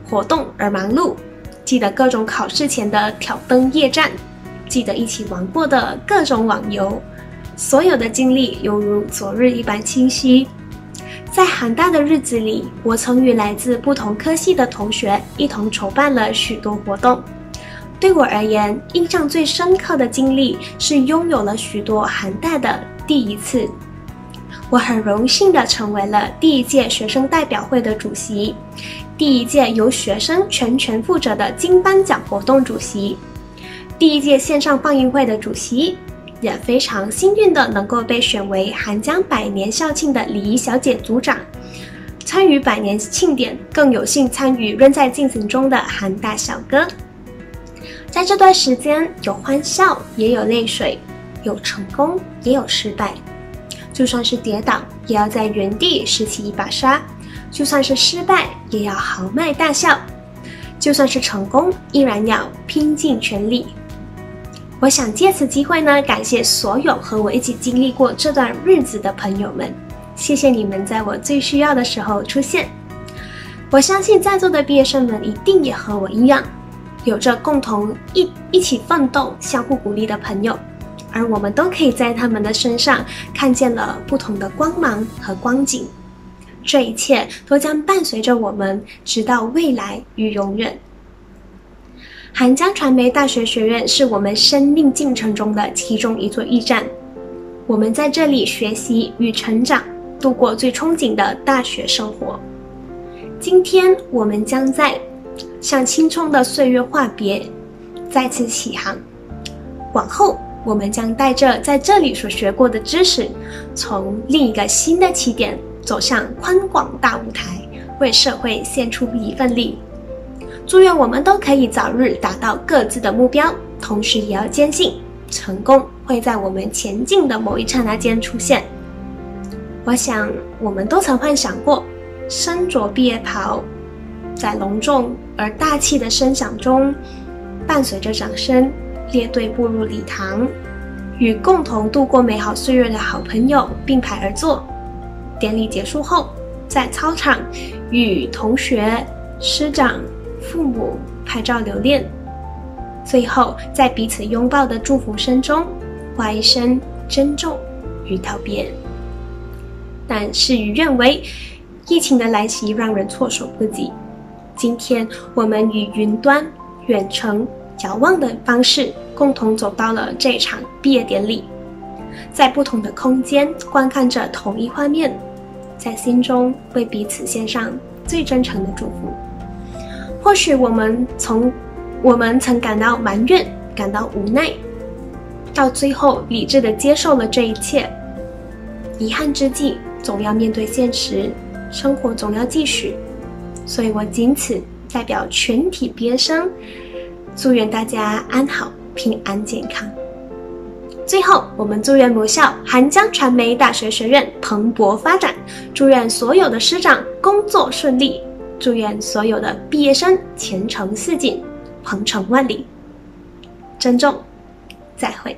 活动而忙碌，记得各种考试前的挑灯夜战，记得一起玩过的各种网游，所有的经历犹如昨日一般清晰。在寒大的日子里，我曾与来自不同科系的同学一同筹办了许多活动。对我而言，印象最深刻的经历是拥有了许多寒大的第一次。我很荣幸地成为了第一届学生代表会的主席，第一届由学生全权负责的金颁奖活动主席，第一届线上放映会的主席，也非常幸运的能够被选为寒江百年校庆的礼仪小姐组长。参与百年庆典，更有幸参与仍在进行中的寒大小歌。在这段时间，有欢笑，也有泪水，有成功，也有失败。就算是跌倒，也要在原地拾起一把沙；就算是失败，也要豪迈大笑；就算是成功，依然要拼尽全力。我想借此机会呢，感谢所有和我一起经历过这段日子的朋友们，谢谢你们在我最需要的时候出现。我相信在座的毕业生们一定也和我一样，有着共同一一起奋斗、相互鼓励的朋友，而我们都可以在他们的身上看见了不同的光芒和光景。这一切都将伴随着我们，直到未来与永远。寒江传媒大学学院是我们生命进程中的其中一座驿站，我们在这里学习与成长，度过最憧憬的大学生活。今天我们将在向青葱的岁月话别，再次起航。往后我们将带着在这里所学过的知识，从另一个新的起点走向宽广大舞台，为社会献出一份力。祝愿我们都可以早日达到各自的目标，同时也要坚信成功会在我们前进的某一刹那间出现。我想我们都曾幻想过，身着毕业袍，在隆重而大气的声响中，伴随着掌声，列队步入礼堂，与共同度过美好岁月的好朋友并排而坐。典礼结束后，在操场与同学、师长、父母拍照留念，最后在彼此拥抱的祝福声中，画一声珍重与道别。但事与愿违，疫情的来袭让人措手不及。今天我们以云端、远程、遥望的方式，共同走到了这场毕业典礼，在不同的空间观看着同一画面，在心中为彼此献上最真诚的祝福。或许我们从我们曾感到埋怨，感到无奈，到最后理智地接受了这一切。遗憾之际，总要面对现实，生活总要继续。所以我仅此代表全体毕业生，祝愿大家安好、平安、健康。最后，我们祝愿母校寒江传媒大学学院蓬勃发展，祝愿所有的师长工作顺利，祝愿所有的毕业生前程似锦，鹏程万里。珍重，再会。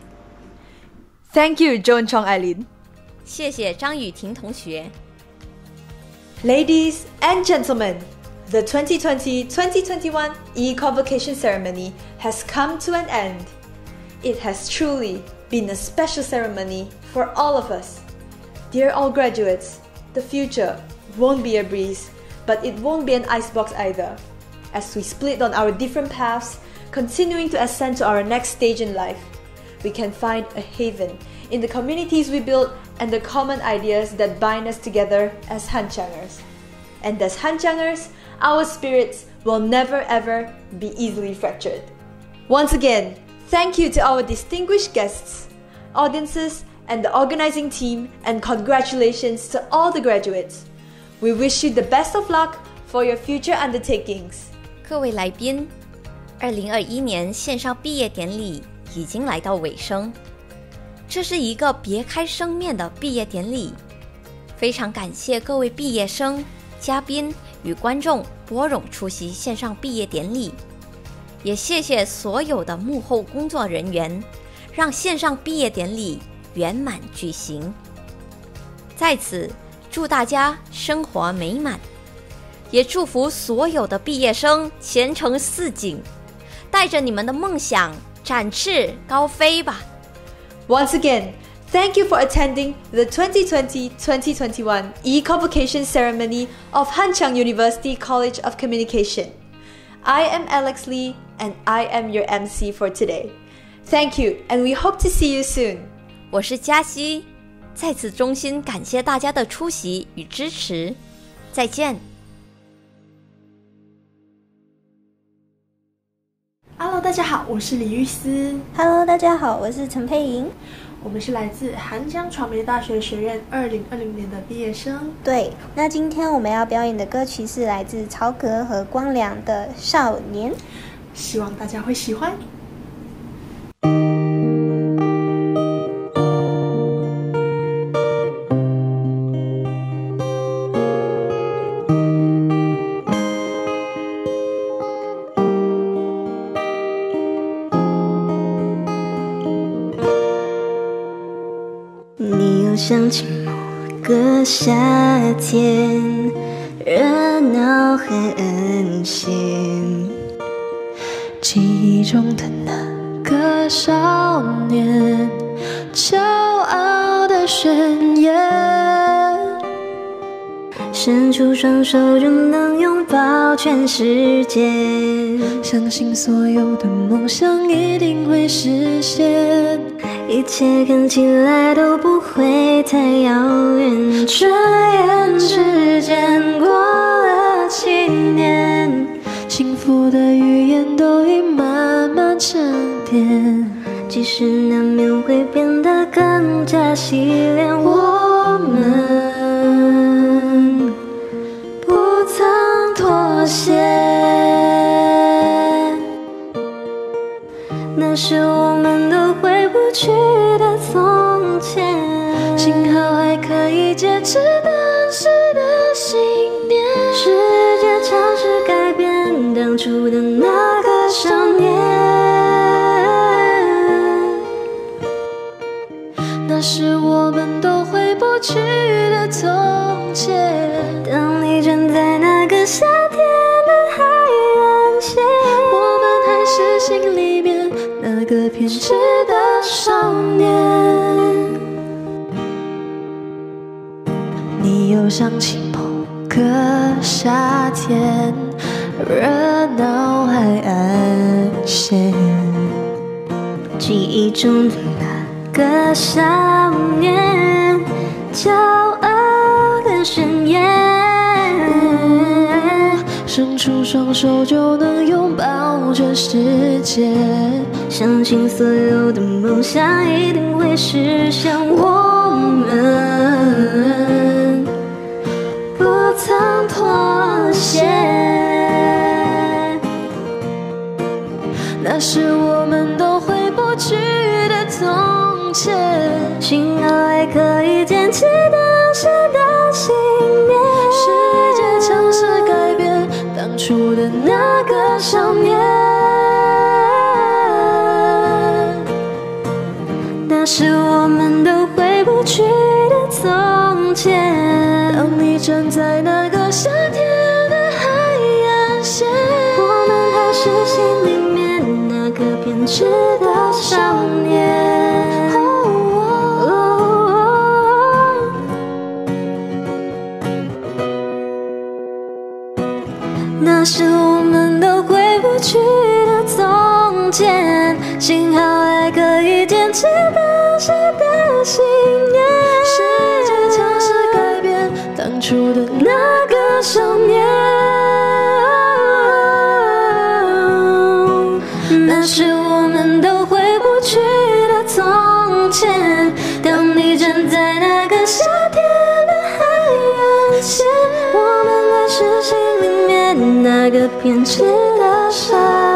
Thank you, Joan Chong Eileen. 谢谢张雨婷同学。 Ladies and gentlemen, the twenty twenty to twenty twenty-one e-convocation ceremony has come to an end. It has truly been a special ceremony for all of us. Dear all graduates, the future won't be a breeze, but it won't be an icebox either. As we split on our different paths, continuing to ascend to our next stage in life, we can find a haven in the communities we build and the common ideas that bind us together as Hanchangers. And as Hanchangers, our spirits will never ever be easily fractured. Once again, thank you to our distinguished guests, audiences, and the organizing team, and congratulations to all the graduates. We wish you the best of luck for your future undertakings. 各位来宾，二零二一年线上毕业典礼已经来到尾声，这是一个别开生面的毕业典礼。非常感谢各位毕业生、嘉宾与观众拨冗出席线上毕业典礼，也谢谢所有的幕后工作人员，让线上毕业典礼圆满举行。在此祝大家生活美满， 也祝福所有的毕业生前程似锦，带着你们的梦想展翅高飞吧。 Once again, thank you for attending the twenty twenty to twenty twenty-one e-convocation ceremony of Hanchang University College of Communication. I am Alex Lee and I am your M C for today. Thank you and we hope to see you soon. 我是嘉熙，在此衷心感谢大家的出席与支持，再见。 Hello， 大家好，我是李玉思。 Hello， 大家好，我是陈佩莹。 我们是来自韩江传媒大学学院二零二零年的毕业生。 对，那今天我们要表演的歌曲是来自曹格和光良的《少年》， 希望大家会喜欢。 想起某个夏天，热闹海岸线， 记忆中的那个少年，骄傲的宣言， 伸出双手就能拥抱全世界， 相信所有的梦想一定会实现， 一切看起来都不会太遥远， 转眼之间过了七年，幸福的语言都已慢慢沉淀， 即使难免会变得更加洗练， 我们不曾妥协， 那是我们都回不去的从前， 幸好还可以坚持当时的信念， 世界尝试改变当初的那个少年， 那是我们都回不去的从前， 当你站在那个夏天的海岸线， 我们还是心里面那个偏执的少年。你又想起某个夏天，热闹海岸线， 记忆中的那个少年，骄傲的宣言， 伸出双手就能拥抱全世界， 相信所有的梦想一定会实现，我们不曾妥协，那是我们都回不去的从前， 幸好还可以坚持当时的信念， 世界尝试改变当初的那个少年， 那是我们都回不去的从前， 当你站在那个夏天的海岸线， 我们还是心里面那个偏执的少年， 哦哦哦，那是我们都回不去的从前，幸好还可以坚持当时的信念， 世界尝试改变当初的那个少年， 那是我们都回不去的从前，当你站在那个夏天的海岸线，我们还是心里面那个偏执的少年。